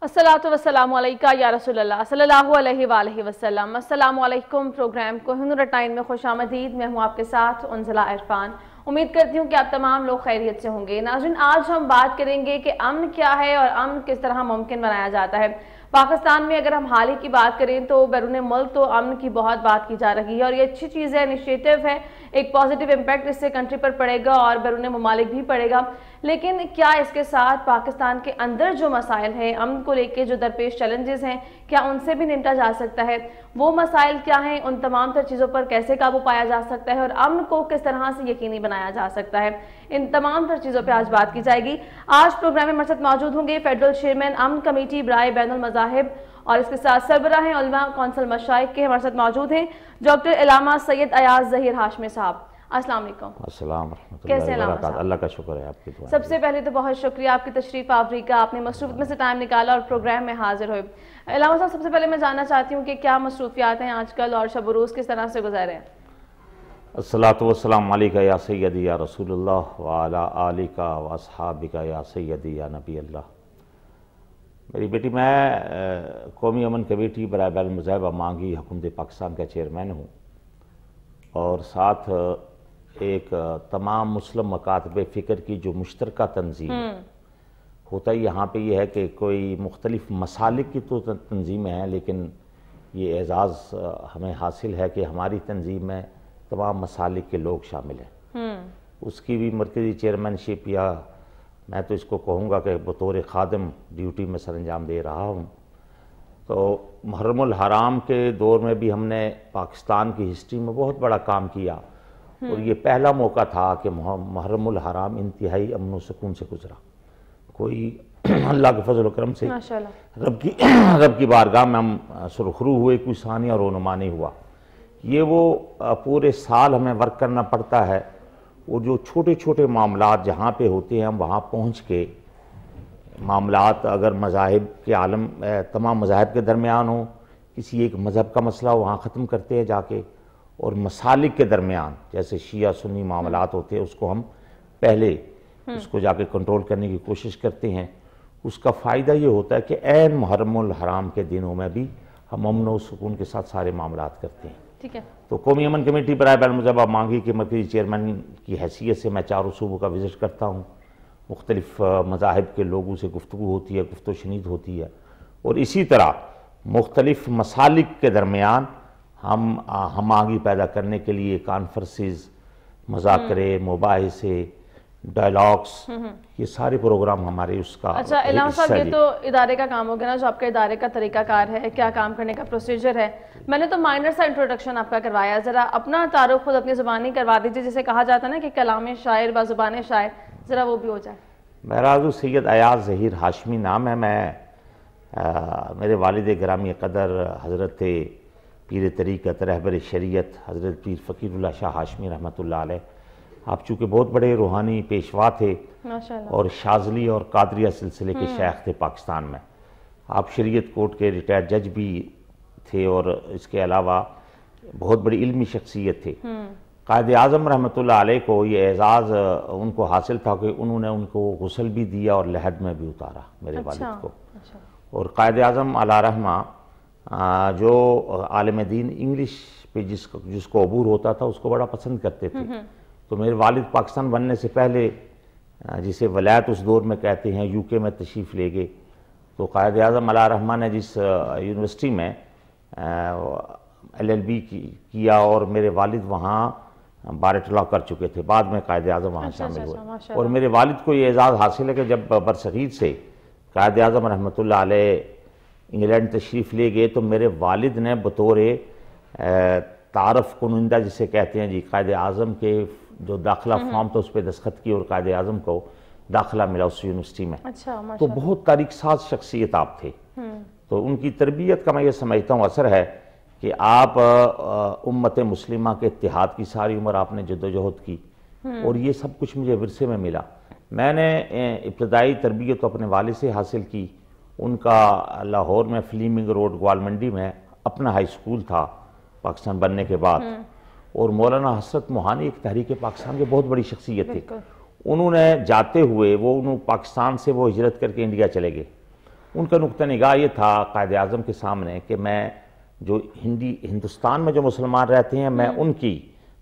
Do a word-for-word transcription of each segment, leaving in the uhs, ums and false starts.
अस्सलातु वस्सलामु अलैका या रसूल अल्लाह सल्लल्लाहु अलैहि वालैहि वसल्लम। अस्सलामु अलैकुम। प्रोग्राम कोहिनूर टाइम में खुश आमदीद। मैं हूँ आपके साथ उन्ज़ला इरफान। उम्मीद करती हूँ कि आप तमाम लोग खैरियत से होंगे। नाज़रीन, आज हम बात करेंगे कि अमन क्या है और अमन किस तरह मुमकिन बनाया जाता है। पाकिस्तान में अगर हम हाल ही की बात करें तो बैरून मुल्क तो अमन की बहुत बात की जा रही है और ये अच्छी चीज़ है, इनिशिएटिव है, एक पॉजिटिव इम्पैक्ट इससे कंट्री पर पड़ेगा और बैरून ममालिक भी पड़ेगा। लेकिन क्या इसके साथ पाकिस्तान के अंदर जो मसाइल हैं, अमन को लेके जो दरपेश चैलेंजेस हैं, क्या उनसे भी निपटा जा सकता है? वो मसाइल क्या हैं, उन तमाम तर चीज़ों पर कैसे काबू पाया जा सकता है और अमन को किस तरह से यकीनी बनाया जा सकता है, इन तमाम तर चीज़ों पर आज बात की जाएगी। आज प्रोग्राम में हमारे साथ मौजूद होंगे फेडरल चेयरमैन अमन कमेटी बराए बैनुल मज़ाहिब और इसके साथ सरबराह उलमा कौंसिल मशाइख के हमारे साथ मौजूद हैं डॉक्टर इलामा सैयद अयाज ज़हीर हाशमी साहब। अस्सलाम वालेकुम। अस्सलाम रहमतुल्लाहि व बरकातहू। अल्लाह का शुक्र है आपकी दुआ। सबसे पहले तो बहुत शुक्रिया आपकी तशरीफ आवरी का, आपने मसरूफियत में से टाइम निकाला और प्रोग्राम में हाजिर हुए। इलामा साहब, सबसे पहले मैं जानना चाहती हूँ कि क्या मसरूफियात हैं आजकल और शब रोज़ किस तरह से गुजर रहे हैं? अस्सलातु वस्सलामु अलैका या सय्यदी या रसूलुल्लाह व अला आलिका व अस्हाबिका या सय्यदी या नबी अल्लाह। मेरी बेटी, मैं कौमी अमन कमेटी बराए बैनुल मज़ाहिब मांगी हुकूमत पाकिस्तान का चेयरमैन हूँ और साथ एक तमाम मुस्लिम मकातब फ़िक्र की जो मुश्तरका तंजीम होता है। यहाँ पे ये है कि कोई मुख्तलिफ मसालिक की तो तंजीमें हैं, लेकिन ये एजाज़ हमें हासिल है कि हमारी तंजीम में तमाम मसालिक के लोग शामिल हैं। उसकी भी मरकज़ी चेयरमैनशिप, या मैं तो इसको कहूँगा कि बतौर खादिम ड्यूटी में सर अंजाम दे रहा हूँ। तो मुहर्रमुल हराम के दौर में भी हमने पाकिस्तान की हिस्ट्री में बहुत बड़ा काम किया और ये पहला मौका था कि मुहर्रमुल हराम इंतहाई अमन व सुकून से गुजरा। कोई अल्लाह के फजल करम से रब की रब की बारगाह में हम सुरखरू हुए, कोई सानिया रोनुमा नहीं हुआ। ये वो पूरे साल हमें वर्क करना पड़ता है और जो छोटे छोटे मामलात जहाँ पे होते हैं हम वहाँ पहुँच के मामलात, अगर मज़ाहिब के आलम तमाम मज़ाहिब के दरमियान हो, किसी एक मज़हब का मसला वहाँ ख़त्म करते हैं जाके, और मसालिक के दरमियान जैसे शिया सुन्नी मामलात होते हैं उसको हम पहले उसको जाके कंट्रोल करने की कोशिश करते हैं। उसका फ़ायदा ये होता है कि ऐन मुहर्रमुल हराम के दिनों में भी हम अमन व सुकून के साथ सारे मामलात करते हैं। ठीक है। तो कौमी अमन कमेटी बराए बैनुल मज़ाहिब मांगी के मरकज़ी चेयरमैन की हैसियत से मैं चारों सूबों का विज़िट करता हूँ। मुख्तलिफ मज़ाहिब के लोगों से गुफ्तगू होती है, गुफ्तो शनीद होती है और इसी तरह मुख्तलिफ मसालिक के दरमियान हम हम आगे पैदा करने के लिए कॉन्फ्रेंसेस, मुज़ाकरे, मुबाहिसे, डायलॉग्स, ये सारे प्रोग्राम हमारे उसका। अच्छा इलामा साहब, ये तो इदारे का काम हो गया ना, जो आपके इदारे का तरीक़ाकार है, क्या काम करने का प्रोसीजर है। मैंने तो माइनर सा इंट्रोडक्शन आपका करवाया, ज़रा अपना तारुफ खुद अपनी ज़ुबानी करवा दीजिए, जिसे कहा जाता है ना कि कलाम शायर व ज़ुबान शायर, ज़रा वो भी हो जाए। मेरा सैयद अयाज ज़हीर हाशमी नाम है। मैं आ, मेरे वालिद गिरामी क़दर हज़रत पीर तरीक़त रहबर शरीयत हज़रत पीर फ़कीरुल्लाह शाह हाशमी रहमतुल्लाह अलैह, आप चूँकि बहुत बड़े रूहानी पेशवा थे और शाज़ली और कादरिया सिलसिले के शेख थे पाकिस्तान में। आप शरीयत कोर्ट के रिटायर्ड जज भी थे और इसके अलावा बहुत बड़ी इल्मी शख्सियत थे। कायद आज़म रहमतुल्लाह अलैह को ये एजाज़ उनको हासिल था कि उन्होंने उनको गुस्ल भी दिया और लहद में भी उतारा मेरे अच्छा, वालिद को। अच्छा। और कायद आज़म अला रहमा जो आलिम दीन इंग्लिश पे जिसको जिसको अबूर होता था उसको बड़ा पसंद करते थे। तो मेरे वालिद पाकिस्तान बनने से पहले, जिसे वलायत उस दौर में कहते हैं, यूके में तशरीफ़ ले गए। तो कायद आज़म अला रहमा ने जिस यूनिवर्सिटी में एल एल बी किया और मेरे वालिद वहाँ बारट लॉ कर चुके थे, बाद में कायद आज़म वहाँ शामिल हुए। और मेरे वालिद को ये एजाज़ हासिल है कि जब बरसगीर से कायद आज़म रहमतुल्लाह अलैह इंग्लैंड तशरीफ़ ले गए तो मेरे वालिद ने बतौर तारफ़ कुनुंदा जिसे कहते हैं जी, कायद आज़म के जो दाखिला फॉर्म था उस पर दस्तखत किए और कायद आज़म को दाखिला मिला उस यूनिवर्सिटी में। अच्छा, तो बहुत तारीख साज शख्सियत आप थे। तो उनकी तरबियत का मैं ये समझता हूँ असर है कि आप उम्मत मुस्लिमा के इत्तिहाद की सारी उम्र आपने जद्दोजहद की और ये सब कुछ मुझे विरसे में मिला। मैंने इब्तदाई तरबियत तो अपने वालिद से हासिल की। उनका लाहौर में फ्लीमिंग रोड ग्वालमंडी में अपना हाई स्कूल था पाकिस्तान बनने के बाद, और मौलाना हसरत मोहानी एक तहरीक पाकिस्तान के बहुत बड़ी शख्सियत थे। उन्होंने जाते हुए वो उन्होंने पाकिस्तान से वो हिजरत करके इंडिया चले गए ان کا نقطہ نگاہ یہ تھا قائد اعظم کے سامنے کہ میں جو ہندی ہندوستان میں جو مسلمان رہتے ہیں میں ان کی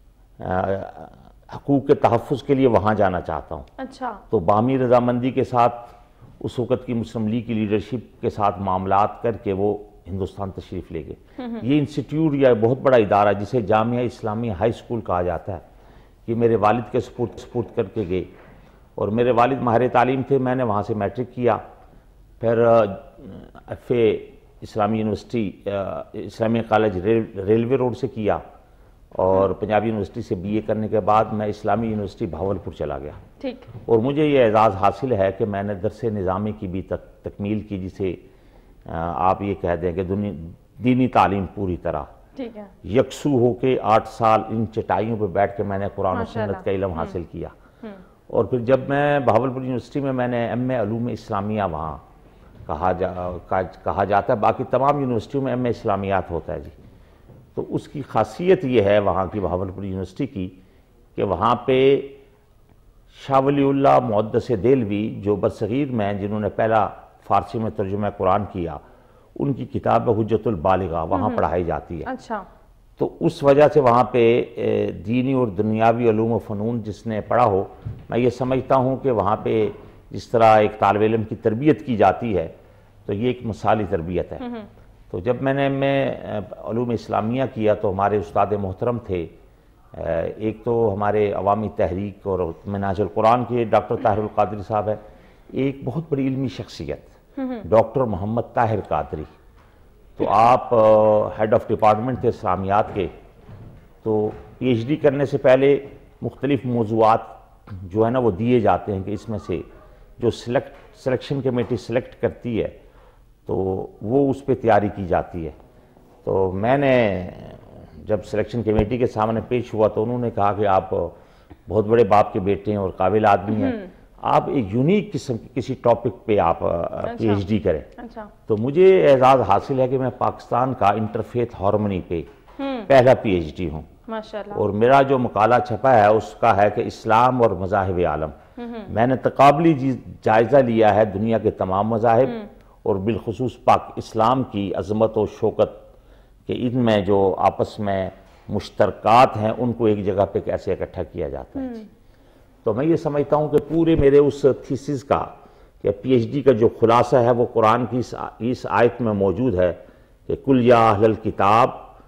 حقوق کے تحفظ کے لیے وہاں جانا چاہتا ہوں. اچھا. تو باہمی رضامندی کے ساتھ اس وقت کی مسلم لیگ کی لیڈرشپ کے ساتھ معاملات کر کے وہ ہندوستان تشریف لے گئے. یہ انسٹیٹیوٹ یا بہت بڑا ادارہ جسے جامعہ اسلامیہ ہائی اسکول کہا جاتا ہے، یہ میرے والد کے سپورٹ سپورٹ کر کے گئے، اور میرے والد ماہر تعلیم تھے. میں نے وہاں سے میٹرک کیا، پھر ایف اے اسلامی یونیورسٹی اسلامی کالج ریلوے روڈ سے کیا، اور پنجاب یونیورسٹی سے بی اے کرنے کے بعد میں اسلامی یونیورسٹی بھاولپور چلا گیا. ٹھیک. اور مجھے یہ اعزاز حاصل ہے کہ میں نے درس نظامی کی بھی تکمیل کی، جسے آپ یہ کہہ دیں کہ دینی تعلیم پوری طرح ٹھیک ہے یکسو ہو کے آٹھ سال ان چٹائیوں پہ بیٹھ کے میں نے قرآن و سنت کا علم حاصل کیا. اور پھر جب میں بھاولپور یونیورسٹی میں میں نے ایم اے علوم اسلامیہ وہاں کہا جا کہا جاتا ہے، باقی تمام یونیورسٹیوں میں ایم اے اسلامیات ہوتا ہے جی. تو اس کی خاصیت یہ ہے وہاں کی بھاولپور یونیورسٹی کی کہ وہاں پہ شاہ ولی اللہ محدث دہلوی جو برصغیر میں جنہوں نے پہلا فارسی میں ترجمہ قرآن کیا، ان کی کتاب حجت البالغہ وہاں پڑھائی جاتی ہے. اچھا. تو اس وجہ سے وہاں پہ دینی اور دنیاوی علوم و فنون جس نے پڑھا ہو، میں یہ سمجھتا ہوں کہ وہاں پہ جس طرح ایک طالب علم کی تربیت کی جاتی ہے تو یہ ایک مثالی تربیت ہے. تو جب میں نے میں علوم اسلامیہ کیا تو ہمارے استاد محترم تھے، ایک تو ہمارے عوامی تحریک اور منہاج القرآن کے ڈاکٹر طاہر القادری صاحب ہے، ایک بہت بڑی علمی شخصیت ڈاکٹر محمد طاہر قادری. تو آپ ہیڈ آف ڈپارٹمنٹ تھے اسلامیات کے. تو پی ایچ ڈی کرنے سے پہلے مختلف موضوعات جو ہے نا وہ دیے جاتے ہیں کہ اس میں سے جو سلیکٹ سلیکشن کمیٹی سلیکٹ کرتی ہے تو وہ اس پہ تیاری کی جاتی ہے. تو میں نے جب سلیکشن کمیٹی کے سامنے پیش ہوا تو انہوں نے کہا کہ آپ بہت بڑے باپ کے بیٹے ہیں اور قابل آدمی ہیں، آپ ایک یونیک قسم کی کسی ٹاپک پہ آپ پی ایچ ڈی کریں. تو مجھے اعزاز حاصل ہے کہ میں پاکستان کا انٹرفیتھ ہارمونی پہ پہلا پی ایچ ڈی ہوں. اور میرا جو مقالہ چھپا ہے اس کا ہے کہ اسلام اور مذاہب عالم. میں نے تقابلی جائزہ لیا ہے دنیا کے تمام مذاہب اور بالخصوص پاک اسلام کی عظمت و شوکت کہ ان میں جو آپس میں مشترکات ہیں ان کو ایک جگہ پہ کیسے اکٹھا کیا جاتا ہے. تو میں یہ سمجھتا ہوں کہ پورے میرے اس تھیسس کا کہ پی ایچ ڈی کا جو خلاصہ ہے وہ قرآن کی اس آیت میں موجود ہے کہ کل یا اہل الکتاب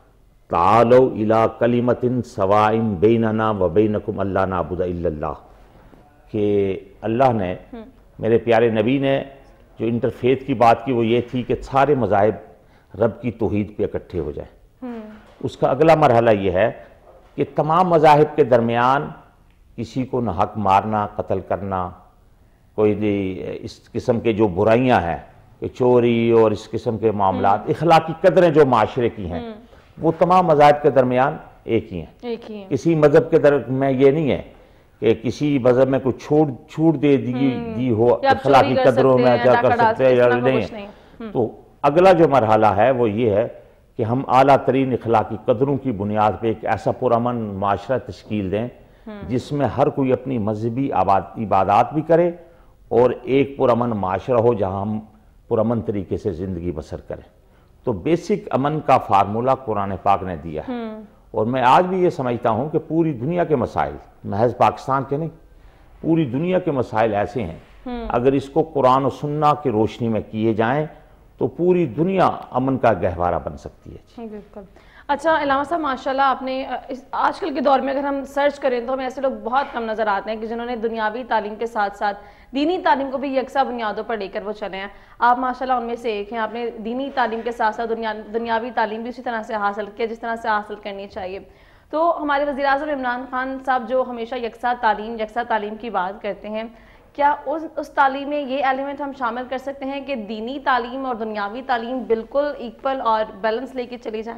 تعالوا الی کلمۃ سواء بیننا و بینکم الا نعبد الا اللہ. کہ اللہ نے میرے پیارے نبی نے جو انٹرفیتھ کی بات کی وہ یہ تھی کہ سارے مذاہب رب کی توحید پہ اکٹھے ہو جائیں. اس کا اگلا مرحلہ یہ ہے کہ تمام مذاہب کے درمیان کسی کو نہ حق مارنا، قتل کرنا، کوئی اس قسم کے جو برائیاں ہیں کہ چوری اور اس قسم کے معاملات، اخلاقی قدریں جو معاشرے کی ہیں وہ تمام مذاہب کے درمیان ایک ہی ہیں. کسی مذہب کے درمیان میں یہ نہیں ہے کہ کسی مذہب میں کوئی چھوڑ چھوٹ دے دی دی ہو اخلاقی قدروں میں کیا کر سکتے ہیں یا نہیں. تو اگلا جو مرحلہ ہے وہ یہ ہے کہ ہم اعلیٰ ترین اخلاقی قدروں کی بنیاد پہ ایک ایسا پرامن معاشرہ تشکیل دیں جس میں ہر کوئی اپنی مذہبی عبادات بھی کرے اور ایک پرامن معاشرہ ہو جہاں ہم پرامن طریقے سے زندگی بسر کریں. تو بیسک امن کا فارمولہ قرآن پاک نے دیا ہے. اور میں آج بھی یہ سمجھتا ہوں کہ پوری دنیا کے مسائل، محض پاکستان کے نہیں، پوری دنیا کے مسائل ایسے ہیں اگر اس کو قرآن و سنت کی روشنی میں کیے جائیں تو پوری دنیا امن کا گہوارہ بن سکتی ہے. بالکل. اچھا علامہ صاحب، ماشاءاللہ آپ نے آج کل کے دور میں اگر ہم سرچ کریں تو ہمیں ایسے لوگ بہت کم نظر آتے ہیں کہ جنہوں نے دنیاوی تعلیم کے ساتھ ساتھ دینی تعلیم کو بھی یکساں بنیادوں پر لے کر وہ چلے ہیں. آپ ماشاءاللہ ان میں سے ایک ہیں. آپ نے دینی تعلیم کے ساتھ ساتھ دنیاوی تعلیم بھی اسی طرح سے حاصل کیا جس طرح سے حاصل کرنی چاہیے. تو ہمارے وزیر اعظم عمران خان صاحب جو ہمیشہ یکساں تعلیم یکساں تعلیم کی بات کرتے ہیں، کیا اس اس تعلیم میں یہ ایلیمنٹ ہم شامل کر سکتے ہیں کہ دینی تعلیم اور دنیاوی تعلیم بالکل ایکول اور بیلنس لے کے چلی جائیں؟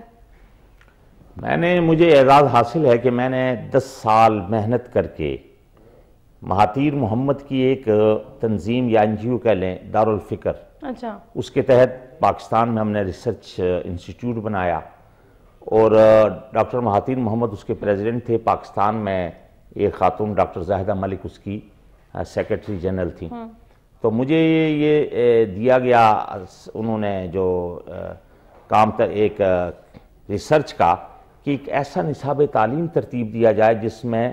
میں نے مجھے اعزاز حاصل ہے کہ میں نے دس سال محنت کر کے مہاتیر محمد کی ایک تنظیم یا این جی او کہہ لیں دارالفکر، اچھا، اس کے تحت پاکستان میں ہم نے ریسرچ انسٹیٹیوٹ بنایا اور ڈاکٹر مہاتیر محمد اس کے پریزیڈنٹ تھے. پاکستان میں ایک خاتون ڈاکٹر زاہدہ ملک اس کی سیکرٹری جنرل تھیں. تو تو مجھے یہ دیا گیا، انہوں نے جو کام تھا ایک ریسرچ کا، کہ ایک ایسا نصاب تعلیم ترتیب دیا جائے جس میں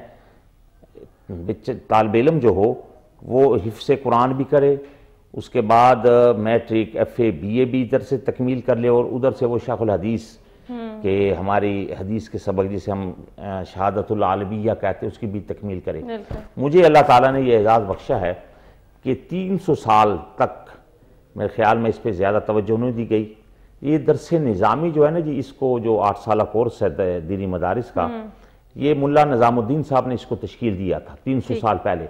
طالب علم جو ہو وہ حفظ قرآن بھی کرے، اس کے بعد matric F A B A بھی ادھر سے تکمیل کر لے، اور ادھر سے وہ شیخ الحدیث کہ ہماری حدیث کے سبق جسے ہم شہادت العالمیہ کہتے ہیں اس کی بھی تکمیل کرے۔ مجھے اللہ تعالیٰ نے یہ اعزاز بخشا ہے کہ تین سو سال تک میرے خیال میں اس پہ زیادہ توجہ نہیں دی گئی۔ یہ درس نظامی جو ہے نا جی، اس کو جو آٹھ سالہ کورس ہے دینی مدارس کا، یہ ملا نظام الدین صاحب نے اس کو تشکیل دیا تھا تین سو سال پہلے۔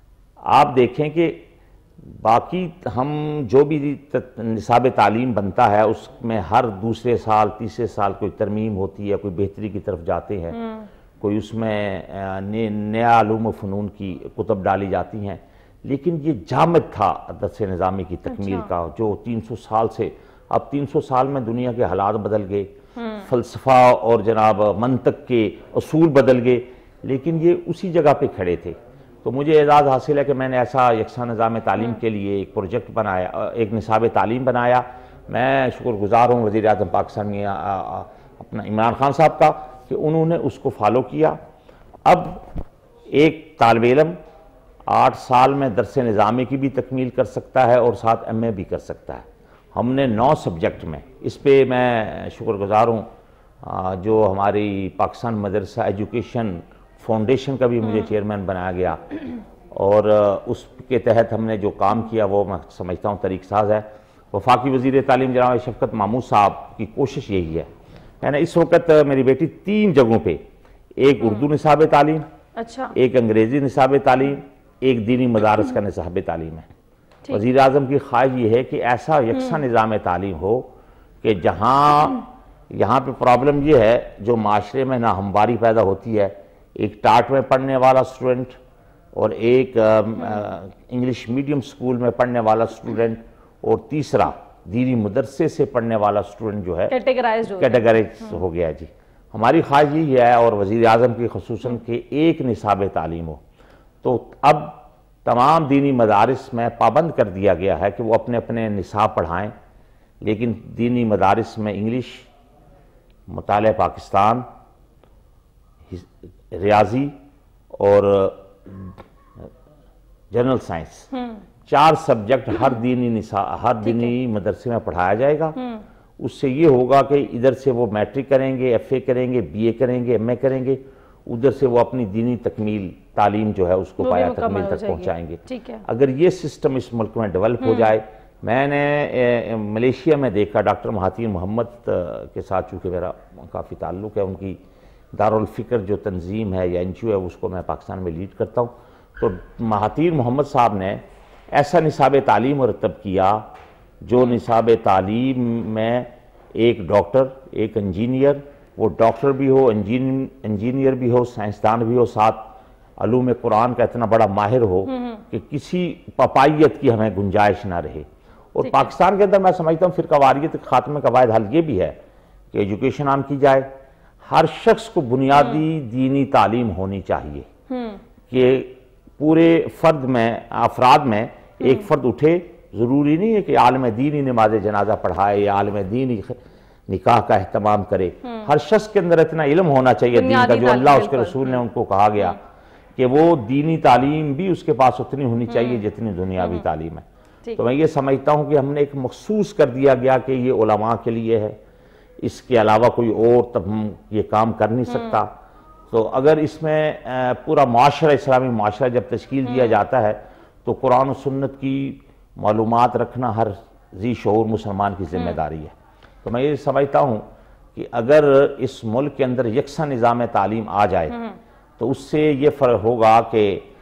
آپ دیکھیں کہ باقی ہم جو بھی نصاب تعلیم بنتا ہے اس میں ہر دوسرے سال تیسرے سال کوئی ترمیم ہوتی ہے، کوئی بہتری کی طرف جاتے ہیں، کوئی اس میں نیا علوم و فنون کی کتب ڈالی جاتی ہیں، لیکن یہ جامد تھا درس نظامی کی تکمیل کا جو تین سو سال سے، اب تین سو سال میں دنیا کے حالات بدل گئے، فلسفہ اور جناب منطق کے اصول بدل گئے، لیکن یہ اسی جگہ پہ کھڑے تھے۔ تو مجھے اعزاز حاصل ہے کہ میں نے ایسا یکساں نظام تعلیم کے لیے ایک پروجیکٹ بنایا، ایک نصاب تعلیم بنایا۔ میں شکر گزار ہوں وزیر اعظم پاکستان میں اپنا عمران خان صاحب کا کہ انہوں نے اس کو فالو کیا۔ اب ایک طالب علم آٹھ سال میں درس نظامی کی بھی تکمیل کر سکتا ہے اور ساتھ ایم اے بھی کر سکتا ہے۔ ہم نے نو سبجیکٹ میں، اس پہ میں شکر گزار ہوں جو ہماری پاکستان مدرسہ ایجوکیشن فاؤنڈیشن کا بھی مجھے چیئرمین بنایا گیا، اور اس کے تحت ہم نے جو کام کیا وہ میں سمجھتا ہوں طریق ساز ہے۔ وفاقی وزیر تعلیم جناب شفقت محمود صاحب کی کوشش یہی ہے۔ میں نے اس وقت میری بیٹی تین جگہوں پہ، ایک اردو نصاب تعلیم، ایک انگریزی نصاب تعلیم، ایک دینی مدارس کا نصاب تعلیم ہے۔ وزیر اعظم کی خواہش یہ ہے کہ ایسا یکساں نظام تعلیم ہو کہ جہاں یہاں پہ پرابلم یہ ہے جو معاشرے میں ناہمواری پیدا ہوتی ہے، ایک ٹاٹ میں پڑھنے والا اسٹوڈنٹ اور ایک انگلش میڈیم سکول میں پڑھنے والا اسٹوڈنٹ اور تیسرا دینی مدرسے سے پڑھنے والا اسٹوڈنٹ جو ہے کیٹیگرائز ہو گیا جی۔ ہماری خواہش یہی ہے اور وزیر اعظم کی خصوصاً کہ ایک نصاب تعلیم ہو۔ تو اب تمام دینی مدارس میں پابند کر دیا گیا ہے کہ وہ اپنے اپنے نصاب پڑھائیں، لیکن دینی مدارس میں انگلش، مطالعہ پاکستان، ریاضی اور جنرل سائنس، چار سبجیکٹ ہر دینی نصاب ہر دینی مدرسے میں پڑھایا جائے گا۔ اس سے یہ ہوگا کہ ادھر سے وہ میٹرک کریں گے، ایف اے کریں گے، بی اے کریں گے، ایم اے کریں گے، ادھر سے وہ اپنی دینی تکمیل تعلیم جو ہے اس کو پایا تکمیل تک پہنچائیں گے۔ اگر یہ سسٹم اس ملک میں ڈیولپ ہو جائے، میں نے ملیشیا میں دیکھا ڈاکٹر مہاتیر محمد کے ساتھ، چونکہ میرا کافی تعلق ہے، ان کی دارالفکر جو تنظیم ہے یا این جی او ہے اس کو میں پاکستان میں لیڈ کرتا ہوں، تو مہاتیر محمد صاحب نے ایسا نصاب تعلیم مرتب کیا جو نصاب تعلیم میں ایک ڈاکٹر، ایک انجینئر، وہ ڈاکٹر بھی ہو، انجینئر بھی ہو، سائنسدان بھی ہو، ساتھ علوم قرآن کا اتنا بڑا ماہر ہو کہ کسی پپائیت کی ہمیں گنجائش نہ رہے۔ اور پاکستان کے اندر میں سمجھتا ہوں فرقہ واریت خاتمے کا واحد حل یہ بھی ہے کہ ایجوکیشن عام کی جائے، ہر شخص کو بنیادی دینی تعلیم ہونی چاہیے کہ پورے فرد میں افراد میں ایک فرد اٹھے، ضروری نہیں ہے کہ عالم دین ہی نماز جنازہ پڑھائے یا عالم دین ہی نکاح کا اہتمام کرے، ہر شخص کے اندر اتنا علم ہونا چاہیے دین کا جو اللہ اس کے رسول نے ان کو کہا گیا کہ وہ دینی تعلیم بھی اس کے پاس اتنی ہونی چاہیے جتنی دنیاوی تعلیم ہے۔ تو میں یہ سمجھتا ہوں کہ ہم نے ایک مخصوص کر دیا گیا کہ یہ علماء کے لیے ہے، اس کے علاوہ کوئی اور تب ہم یہ کام کر نہیں سکتا۔ تو اگر اس میں پورا معاشرہ، اسلامی معاشرہ جب تشکیل دیا جاتا ہے تو قرآن و سنت کی معلومات رکھنا ہر ذی شعور مسلمان کی ذمہ داری ہے۔ تو میں یہ سمجھتا ہوں کہ اگر اس ملک کے اندر یکساں نظام تعلیم آ جائے تو اس سے یہ فرق ہوگا کہ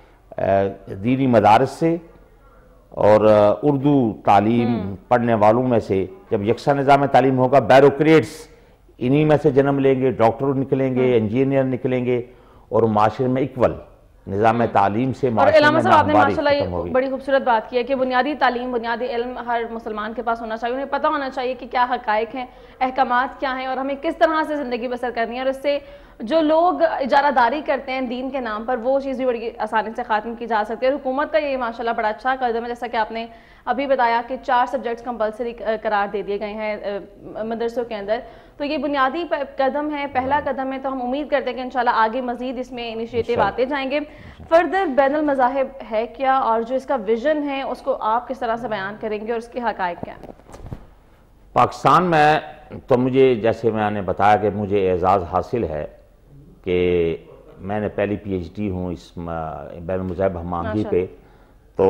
دینی مدارس سے اور اردو تعلیم پڑھنے والوں میں سے جب یکساں نظام تعلیم ہوگا، بیوروکریٹس انہی میں سے جنم لیں گے، ڈاکٹر نکلیں گے، انجینئر نکلیں گے، اور معاشرے میں اکول نظام تعلیم سے معاشرے میں ناہمواری ختم ہوگی۔ بڑی خوبصورت بات کی ہے کہ بنیادی تعلیم، بنیادی علم ہر مسلمان کے پاس ہونا چاہیے، انہیں پتہ ہونا چاہیے کہ کیا حقائق ہیں، احکامات کیا ہیں، اور ہمیں کس طرح سے زندگی بسر کرنی ہے، اور اس سے جو لوگ اجارہ داری کرتے ہیں دین کے نام پر وہ چیز بھی بڑی آسانی سے ختم کی جا سکتی ہے. اور حکومت کا یہ ماشاءاللہ بڑا اچھا قدم ہے, جیسا کہ آپ نے ابھی بتایا کہ چار سبجیکٹس کمپلسری قرار دے دیے گئے ہیں مدرسوں کے اندر. تو یہ بنیادی قدم ہے, پہلا قدم ہے, تو ہم امید کرتے ہیں کہ انشاءاللہ آگے مزید اس میں انیشیٹو آتے جائیں گے. فردر بین المذاہب ہے کیا, اور جو اس کا ویژن ہے اس کو آپ کس طرح سے بیان کریں گے اور اس کے حقائق کیا ہیں؟ پاکستان میں تو مجھے جیسے میں نے بتایا کہ مجھے اعزاز حاصل ہے کہ میں نے پہلی پی ایچ ڈی ہوں اس بین المذاہب ہم آہنگی پہ. تو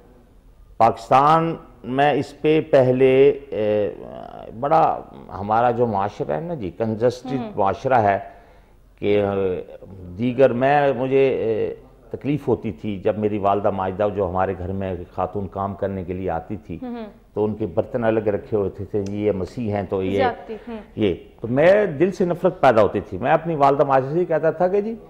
پاکستان میں اس پہ پہلے بڑا ہمارا جو معاشرہ ہے نا جی کنجسٹڈ معاشرہ ہے کہ دیگر میں مجھے تکلیف ہوتی تھی جب میری والدہ ماجدہ جو ہمارے گھر میں خاتون کام کرنے کے لیے آتی تھی تو ان کے برتن الگ رکھے ہوتے تھے, یہ مسیح ہیں تو یہ یہ تو میں دل سے نفرت پیدا ہوتی تھی. میں اپنی والدہ ماجدہ سے کہتا تھا کہ جی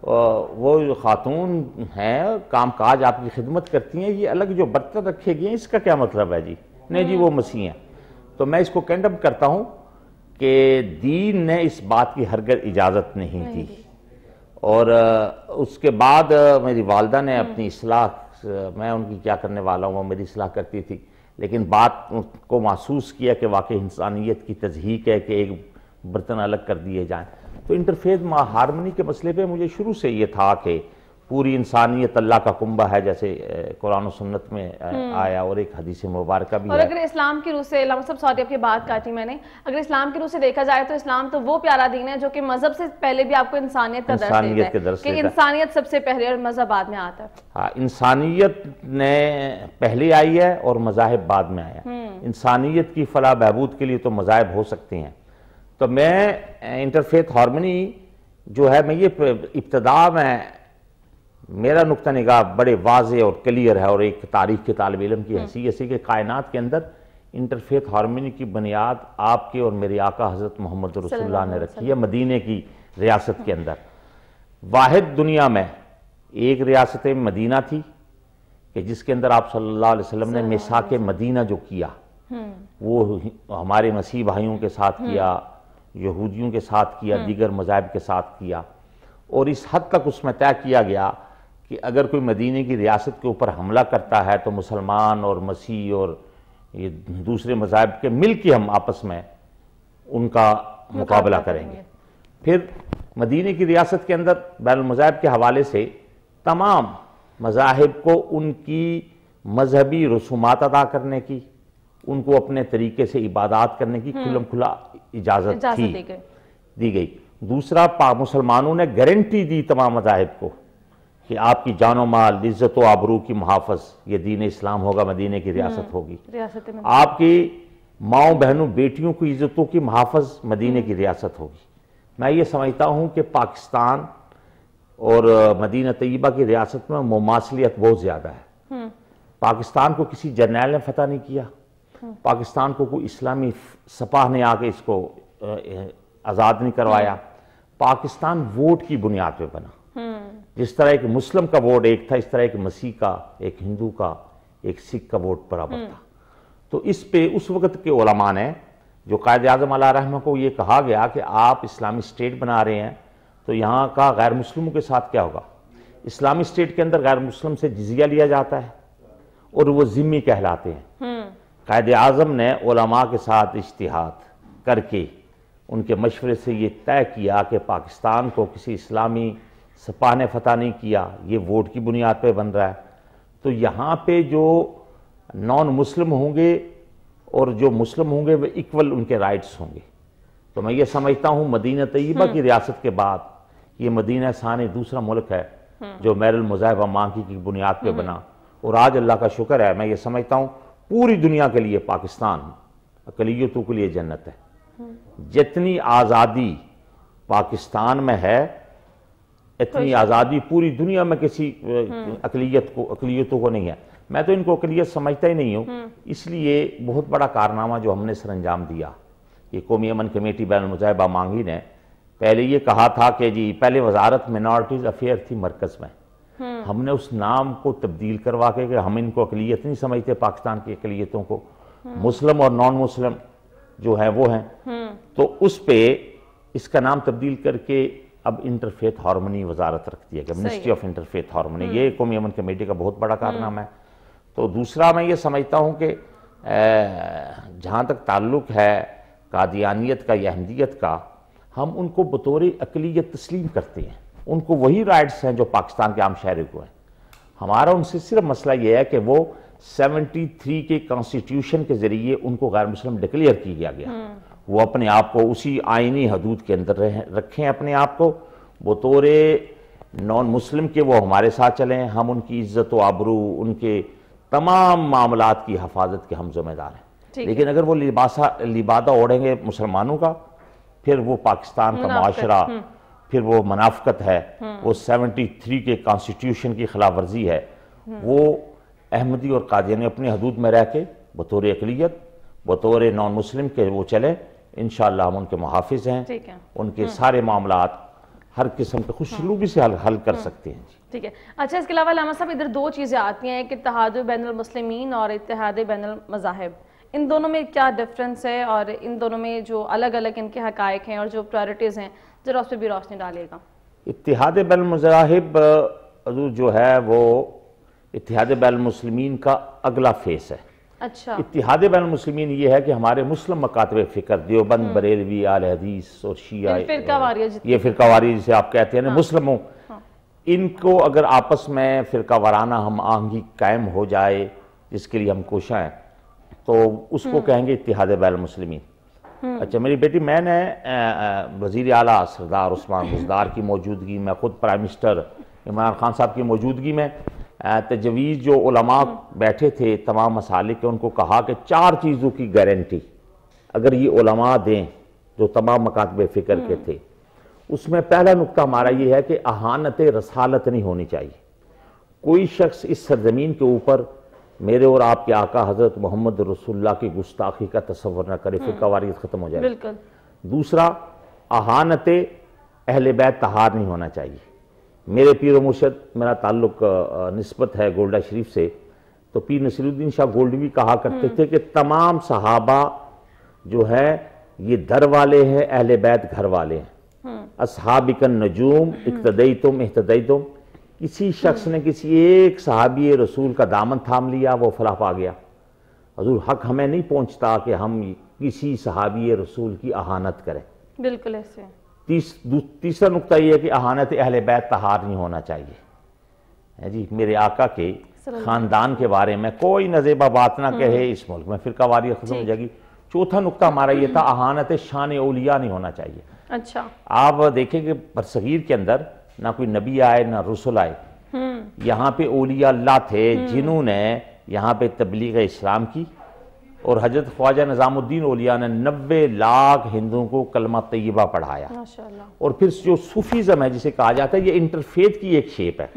وہ جو خاتون ہیں کام کاج آپ کی خدمت کرتی ہیں, یہ الگ جو برتن رکھے گئے ہیں اس کا کیا مطلب ہے جی؟ نہیں جی وہ مسیح ہیں. تو میں اس کو کنڈم کرتا ہوں کہ دین نے اس بات کی ہرگز اجازت نہیں دی. اور اس کے بعد میری والدہ نے اپنی اصلاح, میں ان کی کیا کرنے والا ہوں, وہ میری اصلاح کرتی تھی, لیکن بات کو محسوس کیا کہ واقعی انسانیت کی تضحیق ہے کہ ایک برتن الگ کر دیے جائیں. تو انٹرفیس ہارمنی کے مسئلے پہ مجھے شروع سے یہ تھا کہ پوری انسانیت اللہ کا کنبہ ہے, جیسے قرآن و سنت میں آیا, اور ایک حدیث مبارکہ بھی ہے. اور اگر اسلام کی روح سے, علامہ صاحب سوری آپ کی بات کاٹی میں نے, اگر اسلام کی روح سے دیکھا جائے تو اسلام تو وہ پیارا دین ہے جو کہ مذہب سے پہلے بھی آپ کو انسانیت کا درس دیتا ہے کہ انسانیت سب سے پہلے اور مذہب بعد میں آتا ہے. ہاں, انسانیت نے پہلے آئی ہے اور مذاہب بعد میں آیا. انسانیت کی فلاح بہبود کے لیے تو مذاہب ہو سکتے ہیں. تو میں انٹرفیتھ ہارمنی جو ہے, میں یہ ابتدا میں میرا نقطہ نگاہ بڑے واضح اور کلیئر ہے, اور ایک تاریخ کے طالب علم کی حیثیت سے کہ کائنات کے اندر انٹرفیتھ ہارمنی کی بنیاد آپ کے اور میرے آقا حضرت محمد رسول اللہ نے رکھی ہے مدینے کی ریاست کے اندر. واحد دنیا میں ایک ریاست مدینہ تھی کہ جس کے اندر آپ صلی اللہ علیہ وسلم نے میثاق مدینہ جو کیا وہ ہمارے مسیح بھائیوں کے ساتھ کیا, یہودیوں کے ساتھ کیا, دیگر مذاہب کے ساتھ کیا, اور اس حد تک اس میں طے کیا گیا کہ اگر کوئی مدینے کی ریاست کے اوپر حملہ کرتا ہے تو مسلمان اور مسیح اور یہ دوسرے مذاہب کے مل کے ہم آپس میں ان کا مقابلہ کریں گے. پھر مدینے کی ریاست کے اندر بین المذاہب کے حوالے سے تمام مذاہب کو ان کی مذہبی رسومات ادا کرنے کی, ان کو اپنے طریقے سے عبادات کرنے کی کھلم کھلا اجازت تھی دی گئی. دوسرا, مسلمانوں نے گارنٹی دی تمام مذاہب کو کہ آپ کی جان و مال, عزت و آبرو کی محافظ یہ دین اسلام ہوگا, مدینے کی ریاست ہوگی. آپ کی ماؤں بہنوں بیٹیوں کی عزتوں کی محافظ مدینے کی ریاست ہوگی. میں یہ سمجھتا ہوں کہ پاکستان اور مدینہ طیبہ کی ریاست میں مماثلیت بہت زیادہ ہے. پاکستان کو کسی جرنیل نے فتح نہیں کیا, پاکستان کو کوئی اسلامی سپاہ نے آ کے اس کو آزاد نہیں کروایا. پاکستان ووٹ کی بنیاد پہ بنا. جس طرح ایک مسلم کا ووٹ ایک تھا, اس طرح ایک مسیح کا, ایک ہندو کا, ایک سکھ کا ووٹ برابر تھا. تو اس پہ اس وقت کے علماء نے, جو قائد اعظم علیہ رحمہ کو یہ کہا گیا کہ آپ اسلامی اسٹیٹ بنا رہے ہیں تو یہاں کا غیر مسلموں کے ساتھ کیا ہوگا. اسلامی اسٹیٹ کے اندر غیر مسلم سے جزیہ لیا جاتا ہے اور وہ ذمہ کہلاتے ہیں. قائد اعظم نے علماء کے ساتھ اجتہاد کر کے ان کے مشورے سے یہ طے کیا کہ پاکستان کو کسی اسلامی سپاہ نے فتح نہیں کیا, یہ ووٹ کی بنیاد پہ بن رہا ہے. تو یہاں پہ جو نان مسلم ہوں گے اور جو مسلم ہوں گے وہ ایکول ان کے رائٹس ہوں گے. تو میں یہ سمجھتا ہوں مدینہ طیبہ کی ریاست کے بعد یہ مدینہ ثانی دوسرا ملک ہے جو بین المذاہب مانکی کی بنیاد پہ بنا. اور آج اللہ کا شکر ہے, میں یہ سمجھتا ہوں پوری دنیا کے لیے پاکستان اقلیتوں کے لیے جنت ہے. جتنی آزادی پاکستان میں ہے اتنی آزادی پوری دنیا میں کسی اقلیت کو اقلیتوں کو نہیں ہے. میں تو ان کو اقلیت سمجھتا ہی نہیں ہوں. اس لیے بہت بڑا کارنامہ جو ہم نے سر انجام دیا, یہ قومی امن کمیٹی بین المذاہب مانگی نے پہلے یہ کہا تھا کہ جی پہلے وزارت مینارٹیز افیئر تھی مرکز میں, ہم نے اس نام کو تبدیل کروا کے کہ ہم ان کو اقلیت نہیں سمجھتے, پاکستان کی اقلیتوں کو مسلم اور نان مسلم جو ہیں وہ ہیں. تو اس پہ اس کا نام تبدیل کر کے اب انٹرفیتھ ہارمونی وزارت رکھتی ہے کہ منسٹری آف انٹرفیتھ ہارمونی، یہ قومی امن کمیٹی کا بہت بڑا کارنامہ ہے۔ تو دوسرا میں یہ سمجھتا ہوں کہ جہاں تک تعلق ہے قادیانیت کا یا احمدیت کا، ہم ان کو بطور اقلیت تسلیم کرتے ہیں، ان کو وہی رائٹس ہیں جو پاکستان کے عام شہری کو ہیں۔ ہمارا ان سے صرف مسئلہ یہ ہے کہ وہ سیونٹی تھری کے کانسٹیٹیوشن کے ذریعے ان کو غیر مسلم ڈکلیئر کیا گیا، وہ اپنے آپ کو اسی آئینی حدود کے اندر رکھیں، اپنے آپ کو بطور نان مسلم کے وہ ہمارے ساتھ چلیں، ہم ان کی عزت و آبرو، ان کے تمام معاملات کی حفاظت کے ہم ذمہ دار ہیں۔ لیکن اگر وہ لباسا لبادہ اوڑھیں گے مسلمانوں کا، پھر وہ پاکستان کا معاشرہ، پھر وہ منافقت ہے، وہ سیونٹی تھری کے کانسٹیٹیوشن کی خلاف ورزی ہے۔ وہ احمدی اور قادیانی اپنی حدود میں رہ کے بطور اقلیت، بطور نان مسلم کے وہ چلیں، انشاءاللہ ہم ان کے محافظ ہیں، ان کے سارے معاملات ہر قسم کے خوش سلوکی سے حل حل کر سکتے ہیں۔ ٹھیک ہے، اچھا اس کے علاوہ علامہ صاحب ادھر دو چیزیں آتی ہیں، ایک اتحاد بین المسلمین اور اتحاد بین المذاہب، ان دونوں میں کیا ڈفرنس ہے اور ان دونوں میں جو الگ الگ ان کے حقائق ہیں اور جو پرائرٹیز ہیں، ذرا اس پہ بھی روشنی ڈالیے گا۔ اتحاد بین المذاہب حضور جو ہے وہ اتحاد بین المسلمین کا اگلا فیس ہے۔ اچھا، اتحاد بین المسلمین یہ ہے کہ ہمارے مسلم مکاتب فکر، دیوبند، بریلوی، اہل حدیث اور شیعہ، فرقہ واریت، یہ فرقہ واریت جسے آپ کہتے ہیں مسلموں، ان کو اگر آپس میں فرقہ وارانہ ہم آہنگی قائم ہو جائے، جس کے لیے ہم کوشاں ہیں، تو اس کو کہیں گے اتحاد بین المسلمین۔ اچھا میری بیٹی، میں نے وزیر اعلیٰ سردار عثمان بزدار کی موجودگی میں، خود پرائم منسٹر عمران خان صاحب کی موجودگی میں تجویز جو علماء بیٹھے تھے تمام مسالک کے، ان کو کہا کہ چار چیزوں کی گارنٹی اگر یہ علماء دیں جو تمام مکاتب فکر کے تھے، اس میں پہلا نقطہ ہمارا یہ ہے کہ اہانت رسالت نہیں ہونی چاہیے۔ کوئی شخص اس سرزمین کے اوپر میرے اور آپ کے آقا حضرت محمد رسول اللہ کی گستاخی کا تصور نہ کرے، فرقہ واریت ختم ہو جائے۔ بالکل۔ دوسرا، اہانت اہل بیت طہار نہیں ہونا چاہیے۔ میرے پیر و مرشد، میرا تعلق نسبت ہے گولڈا شریف سے، تو پیر نصیر الدین شاہ گولڈوی کہا کرتے تھے کہ تمام صحابہ جو ہے یہ در والے ہیں، اہل بیت گھر والے ہیں۔ اصحابک النجوم اقتدیتم اہتدیتم، کسی شخص نے کسی ایک صحابی رسول کا دامن تھام لیا، وہ فلاح پا گیا۔ حضور حق ہمیں نہیں پہنچتا کہ ہم کسی صحابی رسول کی اہانت کریں۔ بالکل ایسے۔ تیس تیسرا نقطہ یہ ہے کہ اہانت اہل بیت طہار نہیں ہونا چاہیے۔ جی میرے آقا کے خاندان کے بارے میں کوئی نزیبہ بات نہ کہے، اس ملک میں فرقہ واریت ختم ہو جائے گی۔ چوتھا نقطہ ہمارا یہ تھا، اہانت شان اولیاء نہیں ہونا چاہیے۔ اچھا، آپ دیکھیں کہ برصغیر کے اندر نہ کوئی نبی آئے نہ رسول آئے، یہاں پہ اولیاء اللہ تھے جنہوں نے یہاں پہ تبلیغ اسلام کی، اور حضرت خواجہ نظام الدین اولیاء نے نبے لاکھ ہندوؤں کو کلمہ طیبہ پڑھایا۔ اور پھر جو صوفیزم ہے جسے کہا جاتا ہے، یہ انٹرفیتھ کی ایک شیپ ہے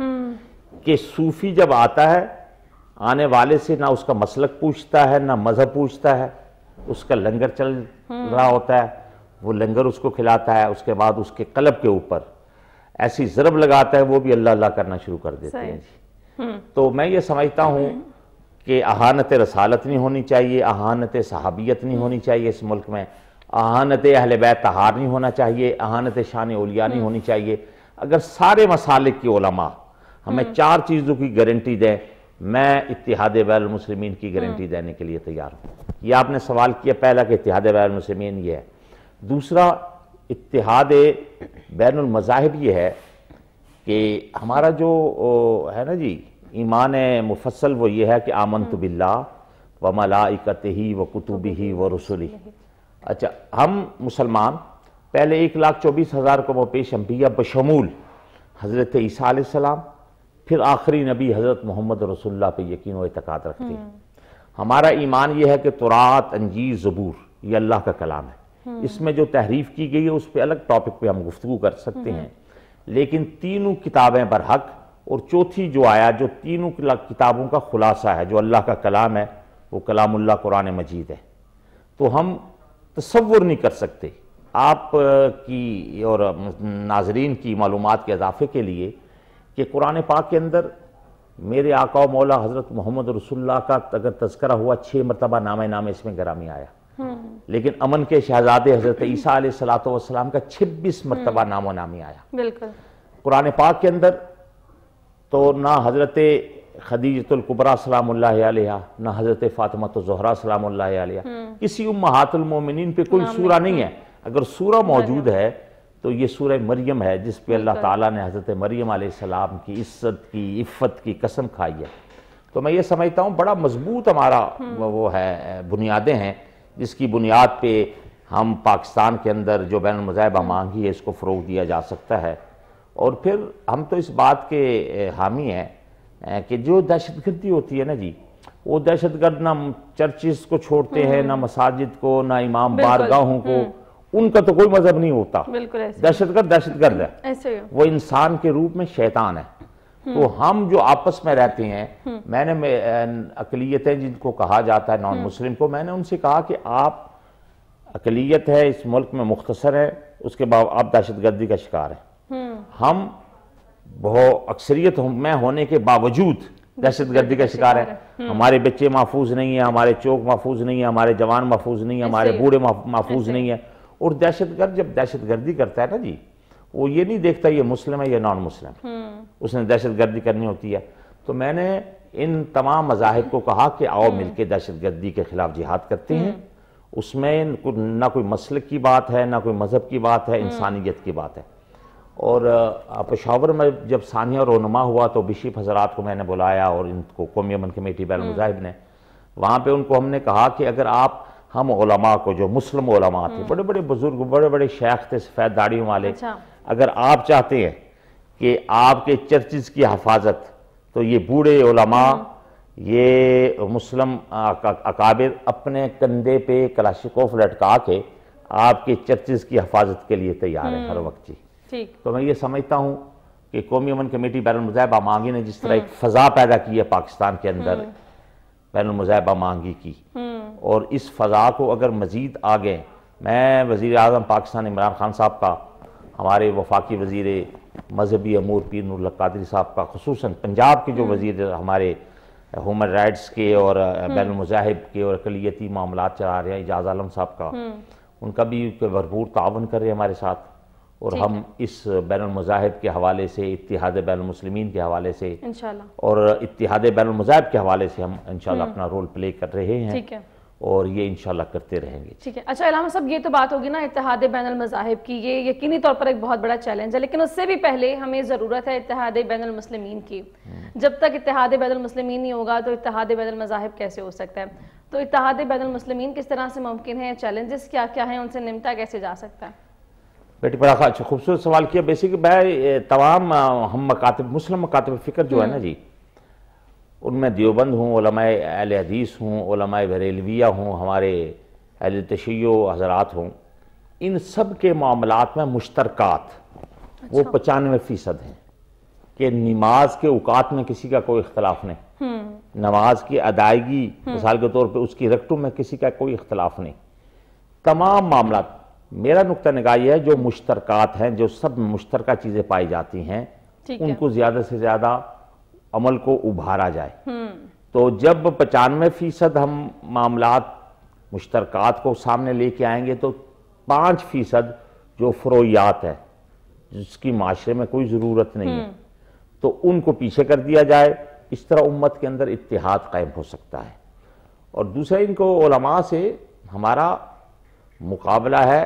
کہ صوفی جب آتا ہے، آنے والے سے نہ اس کا مسلک پوچھتا ہے نہ مذہب پوچھتا ہے، اس کا لنگر چل رہا ہوتا ہے، وہ لنگر اس کو کھلاتا ہے، اس کے بعد اس کے قلب کے اوپر ایسی ضرب لگاتا ہے، وہ بھی اللہ اللہ کرنا شروع کر دیتے ہیں جی۔ تو میں یہ سمجھتا ہوں کہ اہانت رسالت نہیں ہونی چاہیے، اہانت صحابیت نہیں ہونی چاہیے اس ملک میں، اہانت اہل بیت طہار نہیں ہونا چاہیے، اہانت شان اولیاء نہیں ہونی چاہیے۔ اگر سارے مسالک کی علماء ہمیں چار چیزوں کی گارنٹی دیں، میں اتحاد بین المسلمین کی گارنٹی دینے کے لیے تیار ہوں۔ یہ آپ نے سوال کیا پہلا کہ اتحاد بین المسلمین یہ ہے۔ دوسرا، اتحاد بین المذاہب یہ ہے کہ ہمارا جو ہے نا جی ایمان مفصل، وہ یہ ہے کہ آمنت باللہ و ملائکتہ و کتبہ و رسلہ۔ اچھا، ہم مسلمان پہلے ایک لاکھ چوبیس ہزار کو پیش انبیاء بشمول حضرت عیسیٰ علیہ السلام، پھر آخری نبی حضرت محمد رسول اللہ پہ یقین و اعتقاد رکھتے ہیں۔ ہمارا ایمان یہ ہے کہ تورات، انجیل، زبور یہ اللہ کا کلام ہے۔ اس میں جو تحریف کی گئی ہے اس پہ الگ ٹاپک پہ ہم گفتگو کر سکتے ہیں، لیکن تینوں کتابیں برحق، اور چوتھی جو آیا جو تینوں کتابوں کا خلاصہ ہے، جو اللہ کا کلام ہے، وہ کلام اللہ قرآن مجید ہے۔ تو ہم تصور نہیں کر سکتے، آپ کی اور ناظرین کی معلومات کے اضافے کے لیے، کہ قرآن پاک کے اندر میرے آقا و مولا حضرت محمد رسول اللہ کا اگر تذکرہ ہوا، چھ مرتبہ نام نام اس میں گرامی آیا۔ لیکن امن کے شہزادے حضرت عیسیٰ علیہ الصلوۃ والسلام کا چھبیس مرتبہ نام و نامی آیا بالکل قرآن پاک کے اندر. تو نہ حضرت خدیجۃ الکبریٰ سلام اللہ علیہا نہ حضرت فاطمہ الزہرا سلام اللہ علیہا کسی امہات المومنین پہ کوئی سورہ نہیں ہے. اگر سورہ موجود ہے تو یہ سورہ مریم ہے جس پہ اللہ تعالیٰ نے حضرت مریم علیہ السلام کی عزت کی عفت کی قسم کھائی ہے. تو میں یہ سمجھتا ہوں بڑا مضبوط ہمارا وہ ہے بنیادیں ہیں جس کی بنیاد پہ ہم پاکستان کے اندر جو بین المذاہب مانگی ہے اس کو فروغ دیا جا سکتا ہے. اور پھر ہم تو اس بات کے حامی ہیں کہ جو دہشت گردی ہوتی ہے نا جی وہ دہشت گرد نہ چرچز کو چھوڑتے ہیں نہ مساجد کو نہ امام بارگاہوں کو. ان کا تو کوئی مذہب نہیں ہوتا. دہشت گرد دہشت گرد ہے وہ انسان کے روپ میں شیطان ہے. تو ہم جو آپس میں رہتے ہیں میں نے اقلیتیں جن کو کہا جاتا ہے نان مسلم کو میں نے ان سے کہا کہ آپ اقلیت ہے اس ملک میں مختصر ہے اس کے بعد آپ دہشت گردی کا شکار ہیں. ہم بہت اکثریت میں ہونے کے باوجود دہشت گردی کا شکار ہیں. ہمارے بچے محفوظ نہیں ہیں ہمارے چوک محفوظ نہیں ہیں ہمارے جوان محفوظ نہیں ہیں ہمارے بوڑھے محفوظ نہیں ہیں. اور دہشت گرد جب دہشت گردی کرتا ہے نا جی وہ یہ نہیں دیکھتا یہ مسلم ہے یہ نان مسلم اس نے دہشت گردی کرنی ہوتی ہے. تو میں نے ان تمام مذاہب کو کہا کہ آؤ مل کے دہشت گردی کے خلاف جہاد کرتے ہیں. اس میں نہ کوئی مسلک کی بات ہے نہ کوئی مذہب کی بات ہے انسانیت کی بات ہے. اور پشاور میں جب ثانیہ رونما ہوا تو بشپ حضرات کو میں نے بلایا اور ان کو قومی امن کمیٹی بین المذاہب نے وہاں پہ ان کو ہم نے کہا کہ اگر آپ ہم علماء کو جو مسلم علماء تھے بڑے بڑے بزرگ بڑے بڑے شیخ تھے سفید داڑھیوں والے اگر آپ چاہتے ہیں کہ آپ کے چرچز کی حفاظت تو یہ بوڑھے علماء یہ مسلم اکابر اپنے کندھے پہ کلاشنکوف لٹکا کے آپ کے چرچز کی حفاظت کے لیے تیار ہیں ہر وقت. جی تو میں یہ سمجھتا ہوں کہ قومی امن کمیٹی بین المذاہب مانگی نے جس طرح ایک فضا پیدا کی ہے پاکستان کے اندر بین المذاہب مانگی کی اور اس فضا کو اگر مزید آگے میں وزیر اعظم پاکستان عمران خان صاحب کا ہمارے وفاقی وزیر مذہبی امور پیر نور اللہ قادری صاحب کا خصوصاً پنجاب کے جو وزیر ہمارے ہیومن رائٹس کے اور بین المذاہب کے اور اقلیتی معاملات چلا رہے ہیں اعجاز عالم صاحب کا ان کا بھی بھرپور تعاون کر رہے ہیں ہمارے ساتھ. اور ہم اس بین المذاہب کے حوالے سے اتحاد بین المسلمین کے حوالے سے اور اتحاد بین المذاہب کے حوالے سے ہم انشاءاللہ اپنا رول پلے کر رہے ہیں اور یہ انشاءاللہ کرتے رہیں گے. ٹھیک ہے. اچھا علامہ صاحب یہ تو بات ہوگی نا اتحاد بین المذاہب کی یہ یقینی طور پر ایک بہت بڑا چیلنج ہے لیکن اس سے بھی پہلے ہمیں ضرورت ہے اتحاد بین المسلمین کی. جب تک اتحاد بین المسلمین نہیں ہوگا تو اتحاد بین المذاہب کیسے ہو سکتا ہے. تو اتحاد بین المسلمین کس طرح سے ممکن ہے چیلنجز کیا کیا ہیں ان سے نمٹا کیسے جا سکتا ہے. بیٹی بڑا اچھا خوبصورت سوال کیا. بیسیکلی میں تمام ہم مکاتب مسلم مکاتب فکر جو ہے نا جی ان میں دیوبند ہوں علماء اہل حدیث ہوں علماء بریلویہ ہوں ہمارے اہل تشیع حضرات ہوں ان سب کے معاملات میں مشترکات وہ پچانوے فیصد ہیں کہ نماز کے اوقات میں کسی کا کوئی اختلاف نہیں. نماز کی ادائیگی مثال کے طور پہ اس کی رکعتوں میں کسی کا کوئی اختلاف نہیں. تمام معاملات میرا نقطہ نگاہ یہ ہے جو مشترکات ہیں جو سب مشترکہ چیزیں پائی جاتی ہیں ان کو زیادہ سے زیادہ عمل کو ابھارا جائے. تو جب پچانوے فیصد ہم معاملات مشترکات کو سامنے لے کے آئیں گے تو پانچ فیصد جو فروعیات ہے جس کی معاشرے میں کوئی ضرورت نہیں ہے تو ان کو پیچھے کر دیا جائے. اس طرح امت کے اندر اتحاد قائم ہو سکتا ہے. اور دوسرا ان کو علماء سے ہمارا مقابلہ ہے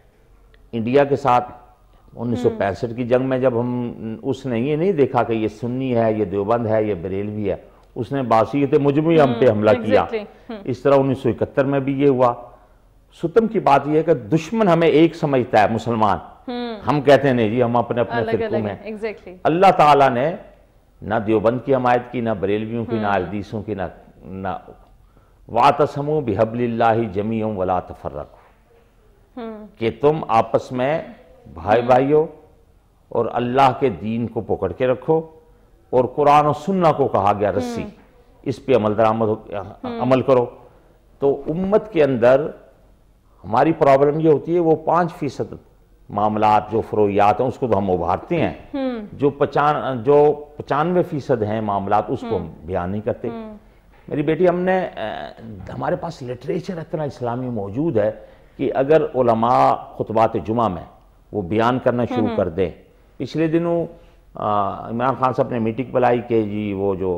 انڈیا کے ساتھ. انیس سو پینسٹھ کی جنگ میں جب ہم اس نے یہ نہیں دیکھا کہ یہ سنی ہے یہ دیوبند ہے یہ بریلوی ہے اس نے باسیت مجموعی ہم پہ حملہ کیا. اس طرح انیس سو اکہتر میں بھی یہ ہوا. ستم کی بات یہ ہے کہ دشمن ہمیں ایک سمجھتا ہے مسلمان ہم کہتے ہیں نہیں جی ہم اپنے اپنے فرقوں میں. اللہ تعالیٰ نے نہ دیوبند کی حمایت کی نہ بریلویوں کی نہ حدیثوں کی نہ وَاعْتَصِمُوا بِحَبْلِ اللَّهِ جَمِيعًا وَلَا تَفَرَّقُوا کہ تم آپس میں بھائی بھائیو اور اللہ کے دین کو پکڑ کے رکھو. اور قرآن و سنہ کو کہا گیا رسی اس پہ عمل درآمد عمل کرو. تو امت کے اندر ہماری پرابلم یہ ہوتی ہے وہ پانچ فیصد معاملات جو فروعیات ہیں اس کو تو ہم ابھارتے ہیں جو پچان جو پچانوے فیصد ہیں معاملات اس کو ہم بیان نہیں کرتے. میری بیٹی ہم نے ہمارے پاس لٹریچر اتنا اسلامی موجود ہے کہ اگر علماء خطبات جمعہ میں وہ بیان کرنا شروع کر دیں. پچھلے دنوں عمران خان صاحب نے میٹنگ بلائی کہ جی وہ جو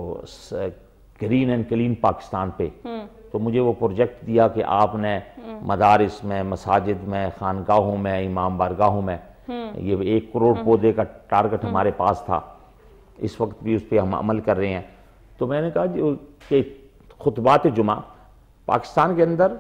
گرین اینڈ کلین پاکستان پہ، تو مجھے وہ پروجیکٹ دیا کہ آپ نے مدارس میں، مساجد میں، خانقاہوں میں، امام بارگاہوں میں، یہ ایک کروڑ پودے کا ٹارگٹ ہمارے پاس تھا، اس وقت بھی اس پہ ہم عمل کر رہے ہیں. تو میں نے کہا جو کہ خطبات جمعہ پاکستان کے اندر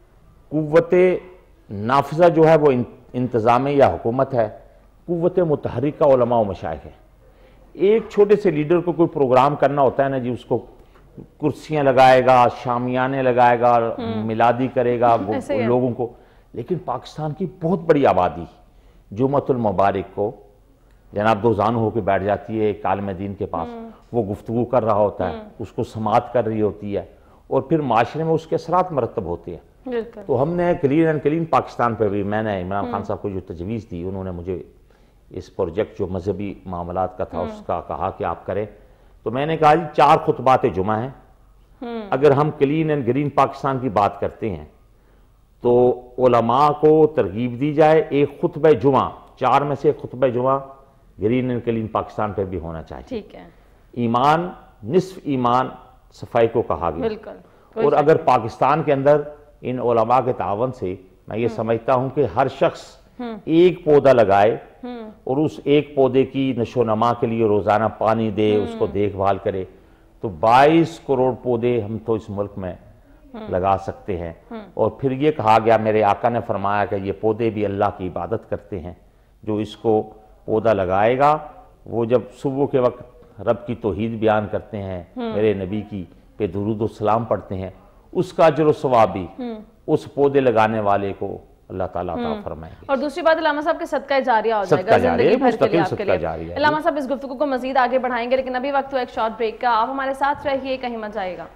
قوت نافذہ جو ہے وہ انتظامیہ یا حکومت ہے، قوت متحرکہ علماء و مشائخ ہے. ایک چھوٹے سے لیڈر کو کوئی پروگرام کرنا ہوتا ہے نا جی، اس کو کرسیاں لگائے گا، شامیانے لگائے گا، میلادی کرے گا لوگوں کو. لیکن پاکستان کی بہت بڑی آبادی جمعۃ المبارک کو جناب دو زانو ہو کے بیٹھ جاتی ہے ایک عالم دین کے پاس، وہ گفتگو کر رہا ہوتا ہے، اس کو سماعت کر رہی ہوتی ہے، اور پھر معاشرے میں اس کے اثرات مرتب ہوتے ہیں. تو ہم نے کلین اینڈ کلین پاکستان پہ بھی میں نے عمران خان صاحب کو جو تجویز دی، انہوں نے مجھے اس پروجیکٹ جو مذہبی معاملات کا تھا اس کا کہا کہ آپ کریں. تو میں نے کہا جی چار خطبات جمعہ ہیں، اگر ہم کلین اینڈ گرین پاکستان کی بات کرتے ہیں تو علماء کو ترغیب دی جائے، ایک خطبہ جمعہ، چار میں سے ایک خطبہ جمعہ گرین اینڈ کلین پاکستان پہ بھی ہونا چاہیے. ٹھیک ہے. ایمان نصف ایمان صفائی کو کہا گیا. بالکل. اور اگر پاکستان کے اندر ان علماء کے تعاون سے میں یہ سمجھتا ہوں کہ ہر شخص ایک پودا لگائے اور اس ایک پودے کی نشو و نما کے لیے روزانہ پانی دے، اس کو دیکھ بھال کرے، تو بائیس کروڑ پودے ہم تو اس ملک میں لگا سکتے ہیں. اور پھر یہ کہا گیا، میرے آقا نے فرمایا کہ یہ پودے بھی اللہ کی عبادت کرتے ہیں. جو اس کو پودا لگائے گا وہ جب صبح کے وقت رب کی توحید بیان کرتے ہیں، میرے نبی کی پہ درود و سلام پڑھتے ہیں، اس کا اجر و ثواب بھی اس پودے لگانے والے کو اللہ تعالیٰ عطا فرمائیں گے. اور دوسری بات علامہ صاحب کے صدقہ جاریہ ہو جائے گا زندگی بھر کے لیے آپ کے لیے. علامہ صاحب اس گفتگو کو مزید آگے بڑھائیں گے، لیکن ابھی وقت ہو ایک شارٹ بریک کا. آپ ہمارے ساتھ رہیے، کہیں مت جائے گا.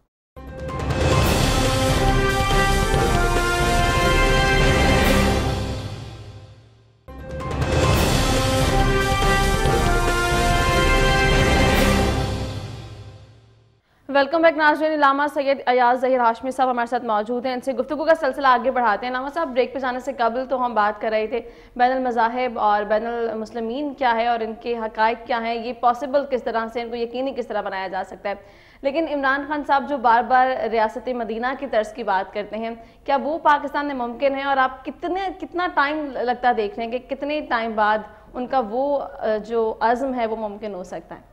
ویلکم بیک ناظرین. علامہ سید ایاز ظہیر ہاشمی صاحب ہمارے ساتھ موجود ہیں، ان سے گفتگو کا سلسلہ آگے بڑھاتے ہیں. علامہ صاحب بریک پہ جانے سے قبل تو ہم بات کر رہے تھے بین المذاہب اور بین المسلمین کیا ہے اور ان کے حقائق کیا ہیں، یہ پاسبل کس طرح سے، ان کو یقینی کس طرح بنایا جا سکتا ہے. لیکن عمران خان صاحب جو بار بار ریاست مدینہ کی طرز کی بات کرتے ہیں، کیا وہ پاکستان میں ممکن ہے؟ اور آپ کتنے کتنا ٹائم لگتا دیکھ رہے ہیں کہ کتنے ٹائم بعد ان کا وہ جو عزم ہے وہ ممکن ہو سکتا ہے؟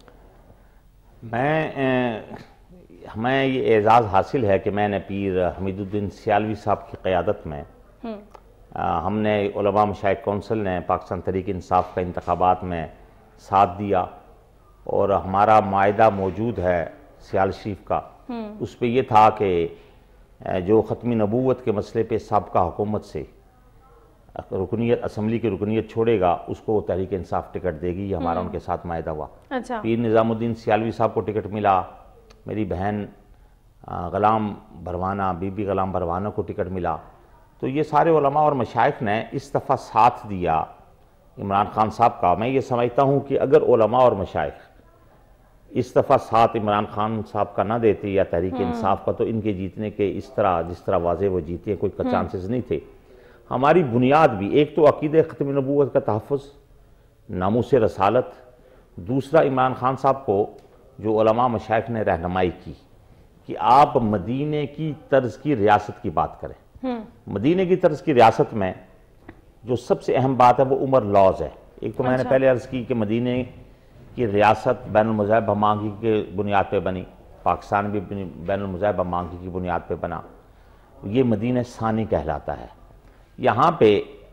میں ہمیں یہ اعزاز حاصل ہے کہ میں نے پیر حمید الدین سیالوی صاحب کی قیادت میں ہم نے علماء مشائخ کونسل نے پاکستان تحریک انصاف کا انتخابات میں ساتھ دیا، اور ہمارا معاہدہ موجود ہے سیال شریف کا. اس پہ یہ تھا کہ جو ختم نبوت کے مسئلے پہ سابقہ حکومت سے رکنیت اسمبلی کی رکنیت چھوڑے گا اس کو تحریک انصاف ٹکٹ دے گی. یہ ہمارا ان کے ساتھ معاہدہ ہوا. پیر نظام الدین سیالوی صاحب کو ٹکٹ ملا، میری بہن غلام بھروانہ بی بی غلام بھروانہ کو ٹکٹ ملا. تو یہ سارے علماء اور مشائخ نے اس دفعہ ساتھ دیا عمران خان صاحب کا. میں یہ سمجھتا ہوں کہ اگر علماء اور مشائخ اس دفعہ ساتھ عمران خان صاحب کا نہ دیتے یا تحریک انصاف کا، تو ان کے جیتنے کے اس طرح جس طرح واضح وہ جیتے کوئی چانسز نہیں تھے. ہماری بنیاد بھی ایک تو عقیدہ ختم نبوت کا تحفظ، ناموس رسالت، دوسرا عمران خان صاحب کو جو علماء مشائخ نے رہنمائی کی کہ آپ مدینے کی طرز کی ریاست کی بات کریں. مدینے کی طرز کی ریاست میں جو سب سے اہم بات ہے وہ عمر لاز ہے. ایک تو میں نے پہلے عرض کی کہ مدینے کی ریاست بین المذاہب ہمانگی کے بنیاد پہ بنی، پاکستان بھی بین المذاہب ہمانگی کی بنیاد پہ بنا. یہ مدینہ ثانی کہلاتا ہے. یہاں پہ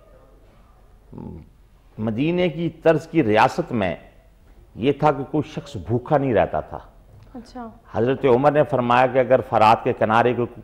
مدینے کی طرز کی ریاست میں یہ تھا کہ کوئی شخص بھوکا نہیں رہتا تھا. اچھا. حضرت عمر نے فرمایا کہ اگر فرات کے کنارے کو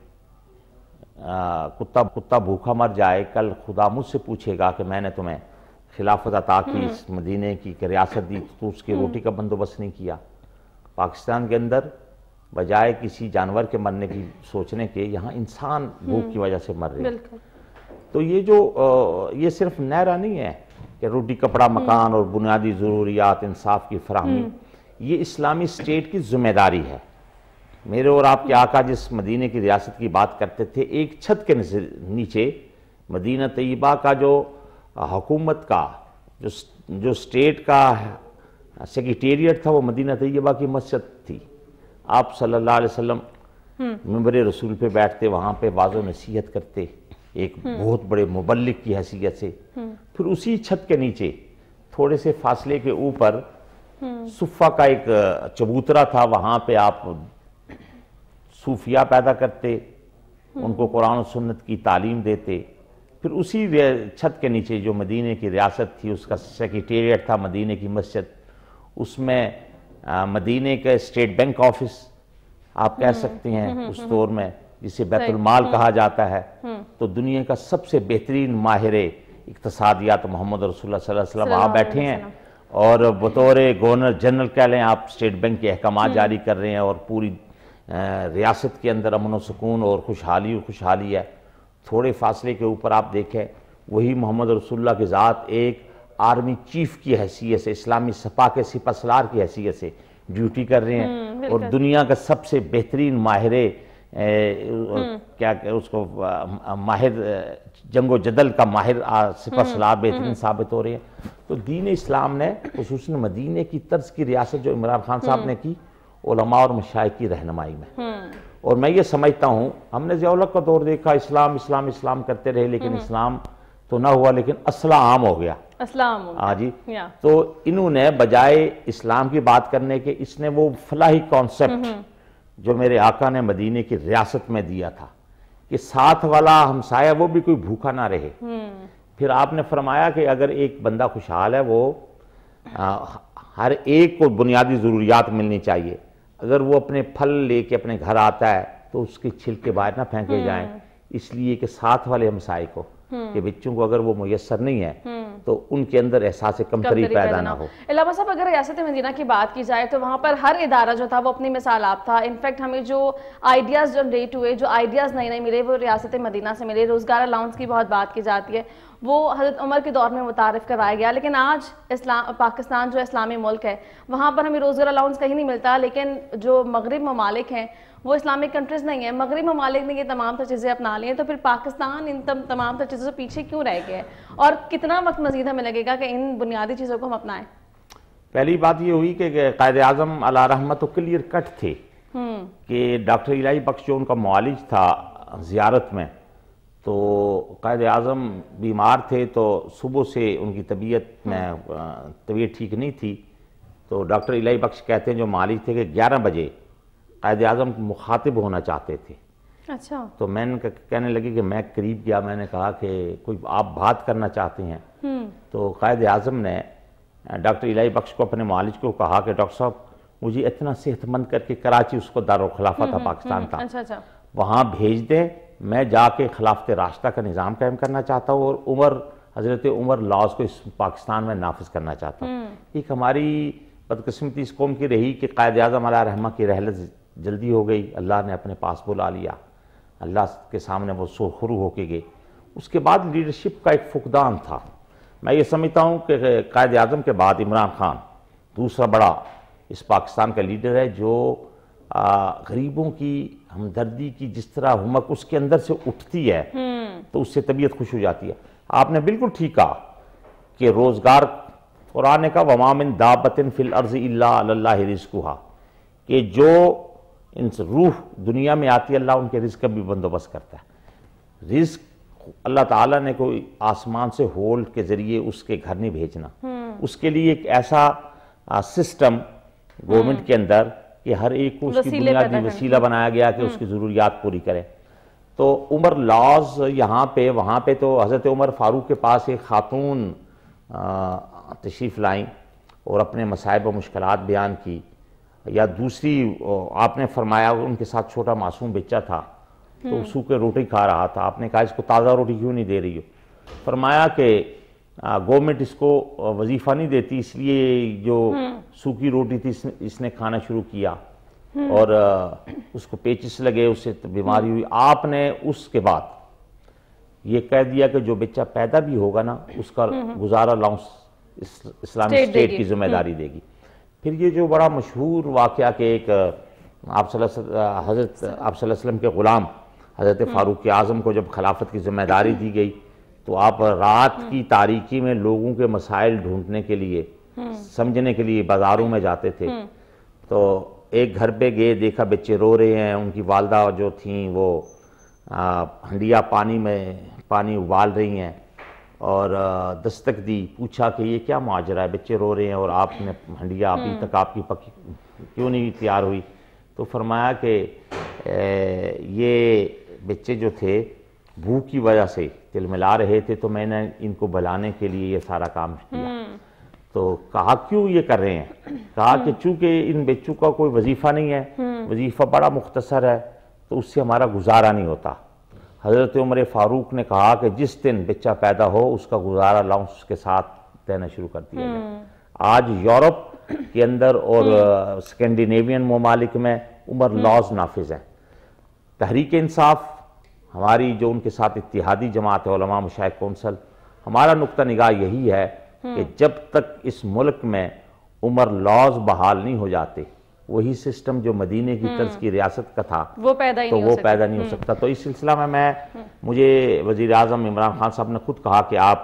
کتا کتا بھوکا مر جائے، کل خدا مجھ سے پوچھے گا کہ میں نے تمہیں خلافت عطا کی، اس مدینے کی ریاست دی، تو اس کی روٹی کا بندوبست نہیں کیا. پاکستان کے اندر بجائے کسی جانور کے مرنے کی سوچنے کے، یہاں انسان بھوک کی وجہ سے مر رہے ہیں. تو یہ جو یہ صرف نعرہ نہیں ہے کہ روٹی کپڑا مکان اور بنیادی ضروریات انصاف کی فراہمی، یہ اسلامی اسٹیٹ کی ذمہ داری ہے. میرے اور آپ کے آقا جس مدینہ کی ریاست کی بات کرتے تھے، ایک چھت کے نیچے مدینہ طیبہ کا جو حکومت کا جو جو اسٹیٹ کا سیکریٹریٹ تھا وہ مدینہ طیبہ کی مسجد تھی. آپ صلی اللہ علیہ وسلم منبر رسول پہ بیٹھتے، وہاں پہ واعظ و نصیحت کرتے ایک بہت بڑے مبلغ کی حیثیت سے. پھر اسی چھت کے نیچے تھوڑے سے فاصلے کے اوپر صفہ کا ایک چبوترا تھا، وہاں پہ آپ صوفیاء پیدا کرتے، ان کو قرآن و سنت کی تعلیم دیتے. پھر اسی چھت کے نیچے جو مدینہ کی ریاست تھی، اس کا سیکریٹریٹ تھا مدینہ کی مسجد، اس میں مدینہ کا اسٹیٹ بینک آفس آپ کہہ سکتے ہیں اس دور میں، جسے بیت المال کہا جاتا ہے. تو دنیا کا سب سے بہترین ماہر اقتصادیات محمد رسول اللہ صلی اللہ علیہ وسلم وہاں بیٹھے ہیں، اور بطور گورنر جنرل کہہ لیں آپ اسٹیٹ بینک کے احکامات جاری کر رہے ہیں، اور پوری ریاست کے اندر امن و سکون اور خوشحالی اور خوشحالی ہے. تھوڑے فاصلے کے اوپر آپ دیکھیں وہی محمد رسول اللہ کی ذات ایک آرمی چیف کی حیثیت سے، اسلامی سپاہ کے سپہ سالار کی حیثیت سے ڈیوٹی کر رہے ہیں، اور دنیا کا سب سے بہترین ماہر کیا کہ اس کو ماہر جنگ و جدل کا ماہر سپہ سالار بہترین ثابت ہو رہے ہیں. تو دین اسلام نے خصوصاً مدینہ کی طرز کی ریاست جو عمران خان صاحب نے کی، علماء اور مشائخ کی رہنمائی میں. اور میں یہ سمجھتا ہوں ہم نے ضیاء الحق کا دور دیکھا، اسلام اسلام اسلام کرتے رہے، لیکن اسلام تو نہ ہوا، لیکن اسلام عام ہو گیا. اسلام ہو ہاں جی. تو انہوں نے بجائے اسلام کی بات کرنے کے، اس نے وہ فلاحی کانسیپٹ جو میرے آقا نے مدینہ کی ریاست میں دیا تھا کہ ساتھ والا ہمسایہ وہ بھی کوئی بھوکا نہ رہے. پھر آپ نے فرمایا کہ اگر ایک بندہ خوشحال ہے، وہ ہر ایک کو بنیادی ضروریات ملنی چاہیے. اگر وہ اپنے پھل لے کے اپنے گھر آتا ہے تو اس کے چھلکے باہر نہ پھینکے جائیں، اس لیے کہ ساتھ والے ہمسائے کو کہ بچوں کو اگر وہ میسر نہیں ہے تو ان کے اندر احساس کمتری پیدا نہ ہو. علامہ صاحب اگر ریاست مدینہ کی بات کی جائے تو وہاں پر ہر ادارہ جو تھا وہ اپنی مثال آپ تھا. انفیکٹ ہمیں جو آئیڈیاز جنریٹ ہوئے، جو آئیڈیاز نئے نئے ملے، وہ ریاست مدینہ سے ملے. روزگار الاؤنس کی بہت بات کی جاتی ہے، وہ حضرت عمر کے دور میں متعارف کرایا گیا. لیکن آج اسلام پاکستان جو اسلامی ملک ہے، وہاں پر ہمیں روزگار الاؤنس کہیں نہیں ملتا. لیکن جو مغرب ممالک ہیں وہ اسلامک کنٹریز نہیں ہیں، مغرب ممالک نے یہ تمام تر چیزیں اپنا لی ہیں. تو پھر پاکستان ان تمام تر چیزوں سے پیچھے کیوں رہ گئے، اور کتنا وقت مزید ہمیں لگے گا کہ ان بنیادی چیزوں کو ہم اپنائیں؟ پہلی بات یہ ہوئی کہ قائد اعظم علیہ رحمت کلیئر کٹ تھے کہ ڈاکٹر الہی بخش جو ان کا معالج تھا زیارت میں، تو قائد اعظم بیمار تھے، تو صبح سے ان کی طبیعت میں طبیعت ٹھیک نہیں تھی. تو ڈاکٹر الہی بخش کہتے ہیں جو معالج تھے کہ گیارہ بجے قائد اعظم مخاطب ہونا چاہتے تھے. اچھا. تو میں نے کہنے لگی کہ میں قریب گیا، میں نے کہا کہ کوئی آپ بات کرنا چاہتے ہیں. تو قائد اعظم نے ڈاکٹر الہی بخش کو اپنے معالج کو کہا کہ ڈاکٹر صاحب مجھے اتنا صحت مند کر کے، کراچی اس کو دارالخلافہ تھا پاکستان کا، وہاں بھیج دیں، میں جا کے خلافت راشدہ کا نظام قائم کرنا چاہتا ہوں، اور عمر حضرت عمر لاز کو اس پاکستان میں نافذ کرنا چاہتا ہوں. ایک ہماری بدقسمتی اس قوم کی رہی کہ قائد اعظم علیہ رحمہ کی رحلت جلدی ہو گئی، اللہ نے اپنے پاس بلا لیا، اللہ کے سامنے وہ سرخرو ہو کے گئے. اس کے بعد لیڈرشپ کا ایک فقدان تھا. میں یہ سمجھتا ہوں کہ قائد اعظم کے بعد عمران خان دوسرا بڑا اس پاکستان کا لیڈر ہے جو غریبوں کی ہمدردی کی جس طرح ہمک اس کے اندر سے اٹھتی ہے تو اس سے طبیعت خوش ہو جاتی ہے. آپ نے بالکل ٹھیک کہا کہ روزگار، قرآن نے کہا وَمَا مِن دَابَّةٍ فِي الْأَرْضِ إِلَّا عَلَى اللَّهِ رِزْقُهَا، کہ جو ان روح دنیا میں آتی ہے اللہ ان کے رزق کا بھی بندوبست کرتا ہے. رزق اللہ تعالیٰ نے کوئی آسمان سے ہول کے ذریعے اس کے گھر نہیں بھیجنا، اس کے لیے ایک ایسا سسٹم گورنمنٹ کے اندر کہ ہر ایک کو اس کی بنیادی وسیلہ بنایا گیا کہ اس کی ضروریات پوری کرے. تو عمر لاز یہاں پہ وہاں پہ تو حضرت عمر فاروق کے پاس ایک خاتون تشریف لائیں اور اپنے مصائب و مشکلات بیان کی. یا دوسری آپ نے فرمایا ان کے ساتھ چھوٹا معصوم بچہ تھا تو سوکھے روٹی کھا رہا تھا، آپ نے کہا اس کو تازہ روٹی کیوں نہیں دے رہی ہو؟ فرمایا کہ گورنمنٹ اس کو وظیفہ نہیں دیتی، اس لیے جو سوکھی روٹی تھی اس نے کھانا شروع کیا اور اس کو پیچس لگے، اس سے بیماری ہوئی. آپ نے اس کے بعد یہ کہہ دیا کہ جو بچہ پیدا بھی ہوگا نا اس کا گزارا الاؤنس اسلامی اسٹیٹ کی ذمہ داری دے گی. پھر یہ جو بڑا مشہور واقعہ کہ ایک آپ صلی اللہ علیہ وسلم حضرت آپ صلی اللہ علیہ وسلم کے غلام حضرت فاروق اعظم کو جب خلافت کی ذمہ داری دی گئی تو آپ رات کی تاریکی میں لوگوں کے مسائل ڈھونڈنے کے لیے سمجھنے کے لیے بازاروں میں جاتے تھے. تو ایک گھر پہ گئے, دیکھا بچے رو رہے ہیں, ان کی والدہ جو تھیں وہ ہنڈیا پانی میں پانی ابال رہی ہیں, اور دستک دی, پوچھا کہ یہ کیا ماجرا ہے, بچے رو رہے ہیں اور آپ نے ہنڈیا ابھی تک آپ کی پکی کیوں نہیں تیار ہوئی؟ تو فرمایا کہ یہ بچے جو تھے بھوک کی وجہ سے تلملا رہے تھے, تو میں نے ان کو بلانے کے لیے یہ سارا کام کیا. تو کہا کیوں یہ کر رہے ہیں؟ کہا کہ چونکہ ان بچوں کا کوئی وظیفہ نہیں ہے, وظیفہ بڑا مختصر ہے, تو اس سے ہمارا گزارا نہیں ہوتا. حضرت عمر فاروق نے کہا کہ جس دن بچہ پیدا ہو اس کا گزارا الاؤنس اس کے ساتھ دینا شروع کر دیا جائے. آج یورپ کے اندر اور اسکینڈینیوین ممالک میں عمر لاز نافذ ہیں. تحریک انصاف ہماری جو ان کے ساتھ اتحادی جماعت ہے, علماء مشائخ کونسل, ہمارا نقطہ نگاہ یہی ہے کہ جب تک اس ملک میں عمر لاز بحال نہیں ہو جاتے, وہی سسٹم جو مدینے کی طرز کی ریاست کا تھا وہ پیدا ہی تو نہیں وہ ہو پیدا نہیں ہو سکتا. تو اس سلسلہ میں میں مجھے وزیر اعظم عمران خان صاحب نے خود کہا کہ آپ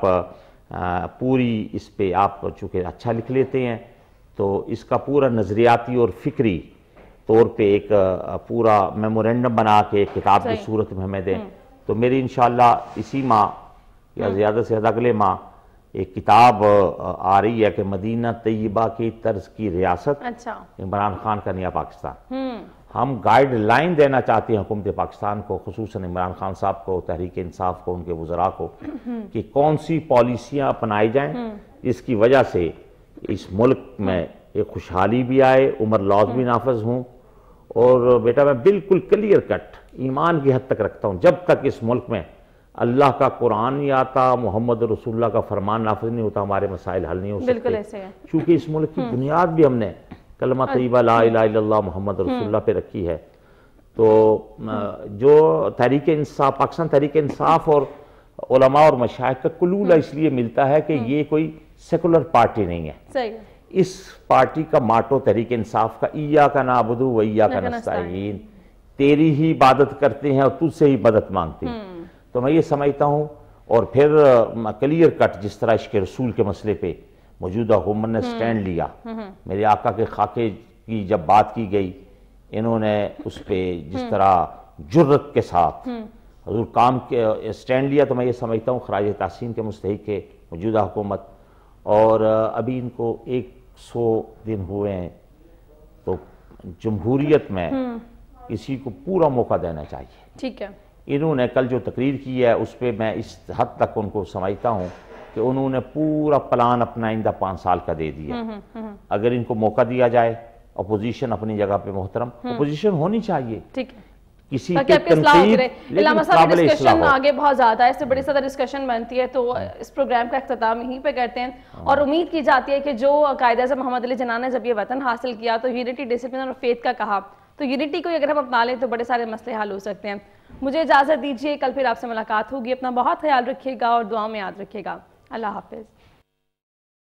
پوری اس پہ آپ چونکہ اچھا لکھ لیتے ہیں تو اس کا پورا نظریاتی اور فکری طور پہ ایک پورا میمورینڈم بنا کے ایک کتاب کی صورت میں ہمیں دیں. تو میری انشاءاللہ اسی ماہ یا زیادہ سے زیادہ اگلے ماہ ایک کتاب آ رہی ہے کہ مدینہ طیبہ کی طرز کی ریاست, عمران خان کا نیا پاکستان. ہم گائیڈ لائن دینا چاہتے ہیں حکومت پاکستان کو, خصوصاً عمران خان صاحب کو, تحریک انصاف کو, ان کے وزراء کو, کہ کون سی پالیسیاں اپنائی جائیں جس کی وجہ سے اس ملک میں ایک خوشحالی بھی آئے, عمر لاز بھی نافذ ہوں. اور بیٹا میں بالکل کلیئر کٹ ایمان کی حد تک رکھتا ہوں, جب تک اس ملک میں اللہ کا قرآن نہیں آتا, محمد رسول اللہ کا فرمان نافذ نہیں ہوتا, ہمارے مسائل حل نہیں ہو سکتے. کیونکہ اس ملک کی بنیاد بھی ہم نے کلمہ طیبہ لا الہ الا اللہ محمد رسول اللہ پہ رکھی ہے. تو جو تحریک انصاف, پاکستان تحریک انصاف اور علماء اور مشائخ کا کلولہ اس لیے ملتا ہے کہ یہ کوئی سیکولر پارٹی نہیں ہے. اس پارٹی کا ماٹو تحریک انصاف کا ایاک نعبد و ایاک نستعین, تیری ہی عبادت کرتے ہیں اور تجھ سے ہی مدد مانگتے ہیں. تو میں یہ سمجھتا ہوں, اور پھر کلیئر کٹ جس طرح عشق رسول کے مسئلے پہ موجودہ حکومت نے سٹینڈ لیا, میرے آقا کے خاکے کی جب بات کی گئی, انہوں نے اس پہ جس طرح جرت کے ساتھ حضور کام کے سٹینڈ لیا, تو میں یہ سمجھتا ہوں خراج تحسین کے مستحق ہے موجودہ حکومت. اور ابھی ان کو ایک سو دن ہوئے ہیں, تو جمہوریت میں کسی کو پورا موقع دینا چاہیے. ٹھیک ہے, انہوں نے کل جو تقریر کی ہے اس پہ میں اس حد تک ان کو سمجھتا ہوں کہ انہوں نے پورا پلان اپنا آئندہ پانچ سال کا دے دیا. اگر ان کو موقع دیا جائے, اپوزیشن اپنی جگہ پہ محترم, اپوزیشن ہونی چاہیے, کسی پہ تنقید لیکن قابل اصلاح ہو. آگے بہت زیادہ ہے, اس سے بڑی زیادہ ڈسکشن بنتی ہے, تو اس پروگرام کا اختتام یہیں پہ کرتے ہیں. اور امید کی جاتی ہے کہ جو قائد اعظم محمد علی جناح نے جب یہ وطن حاصل کیا تو یونٹی, ڈسپلن اور فیتھ کا کہا, تو یونٹی کو اگر ہم اپنا لیں تو بڑے سارے مسئلے حل ہو سکتے ہیں. مجھے اجازت دیجیے, کل پھر آپ سے ملاقات ہوگی. اپنا بہت خیال رکھیے گا اور دعاؤں میں یاد رکھیے گا. اللہ حافظ.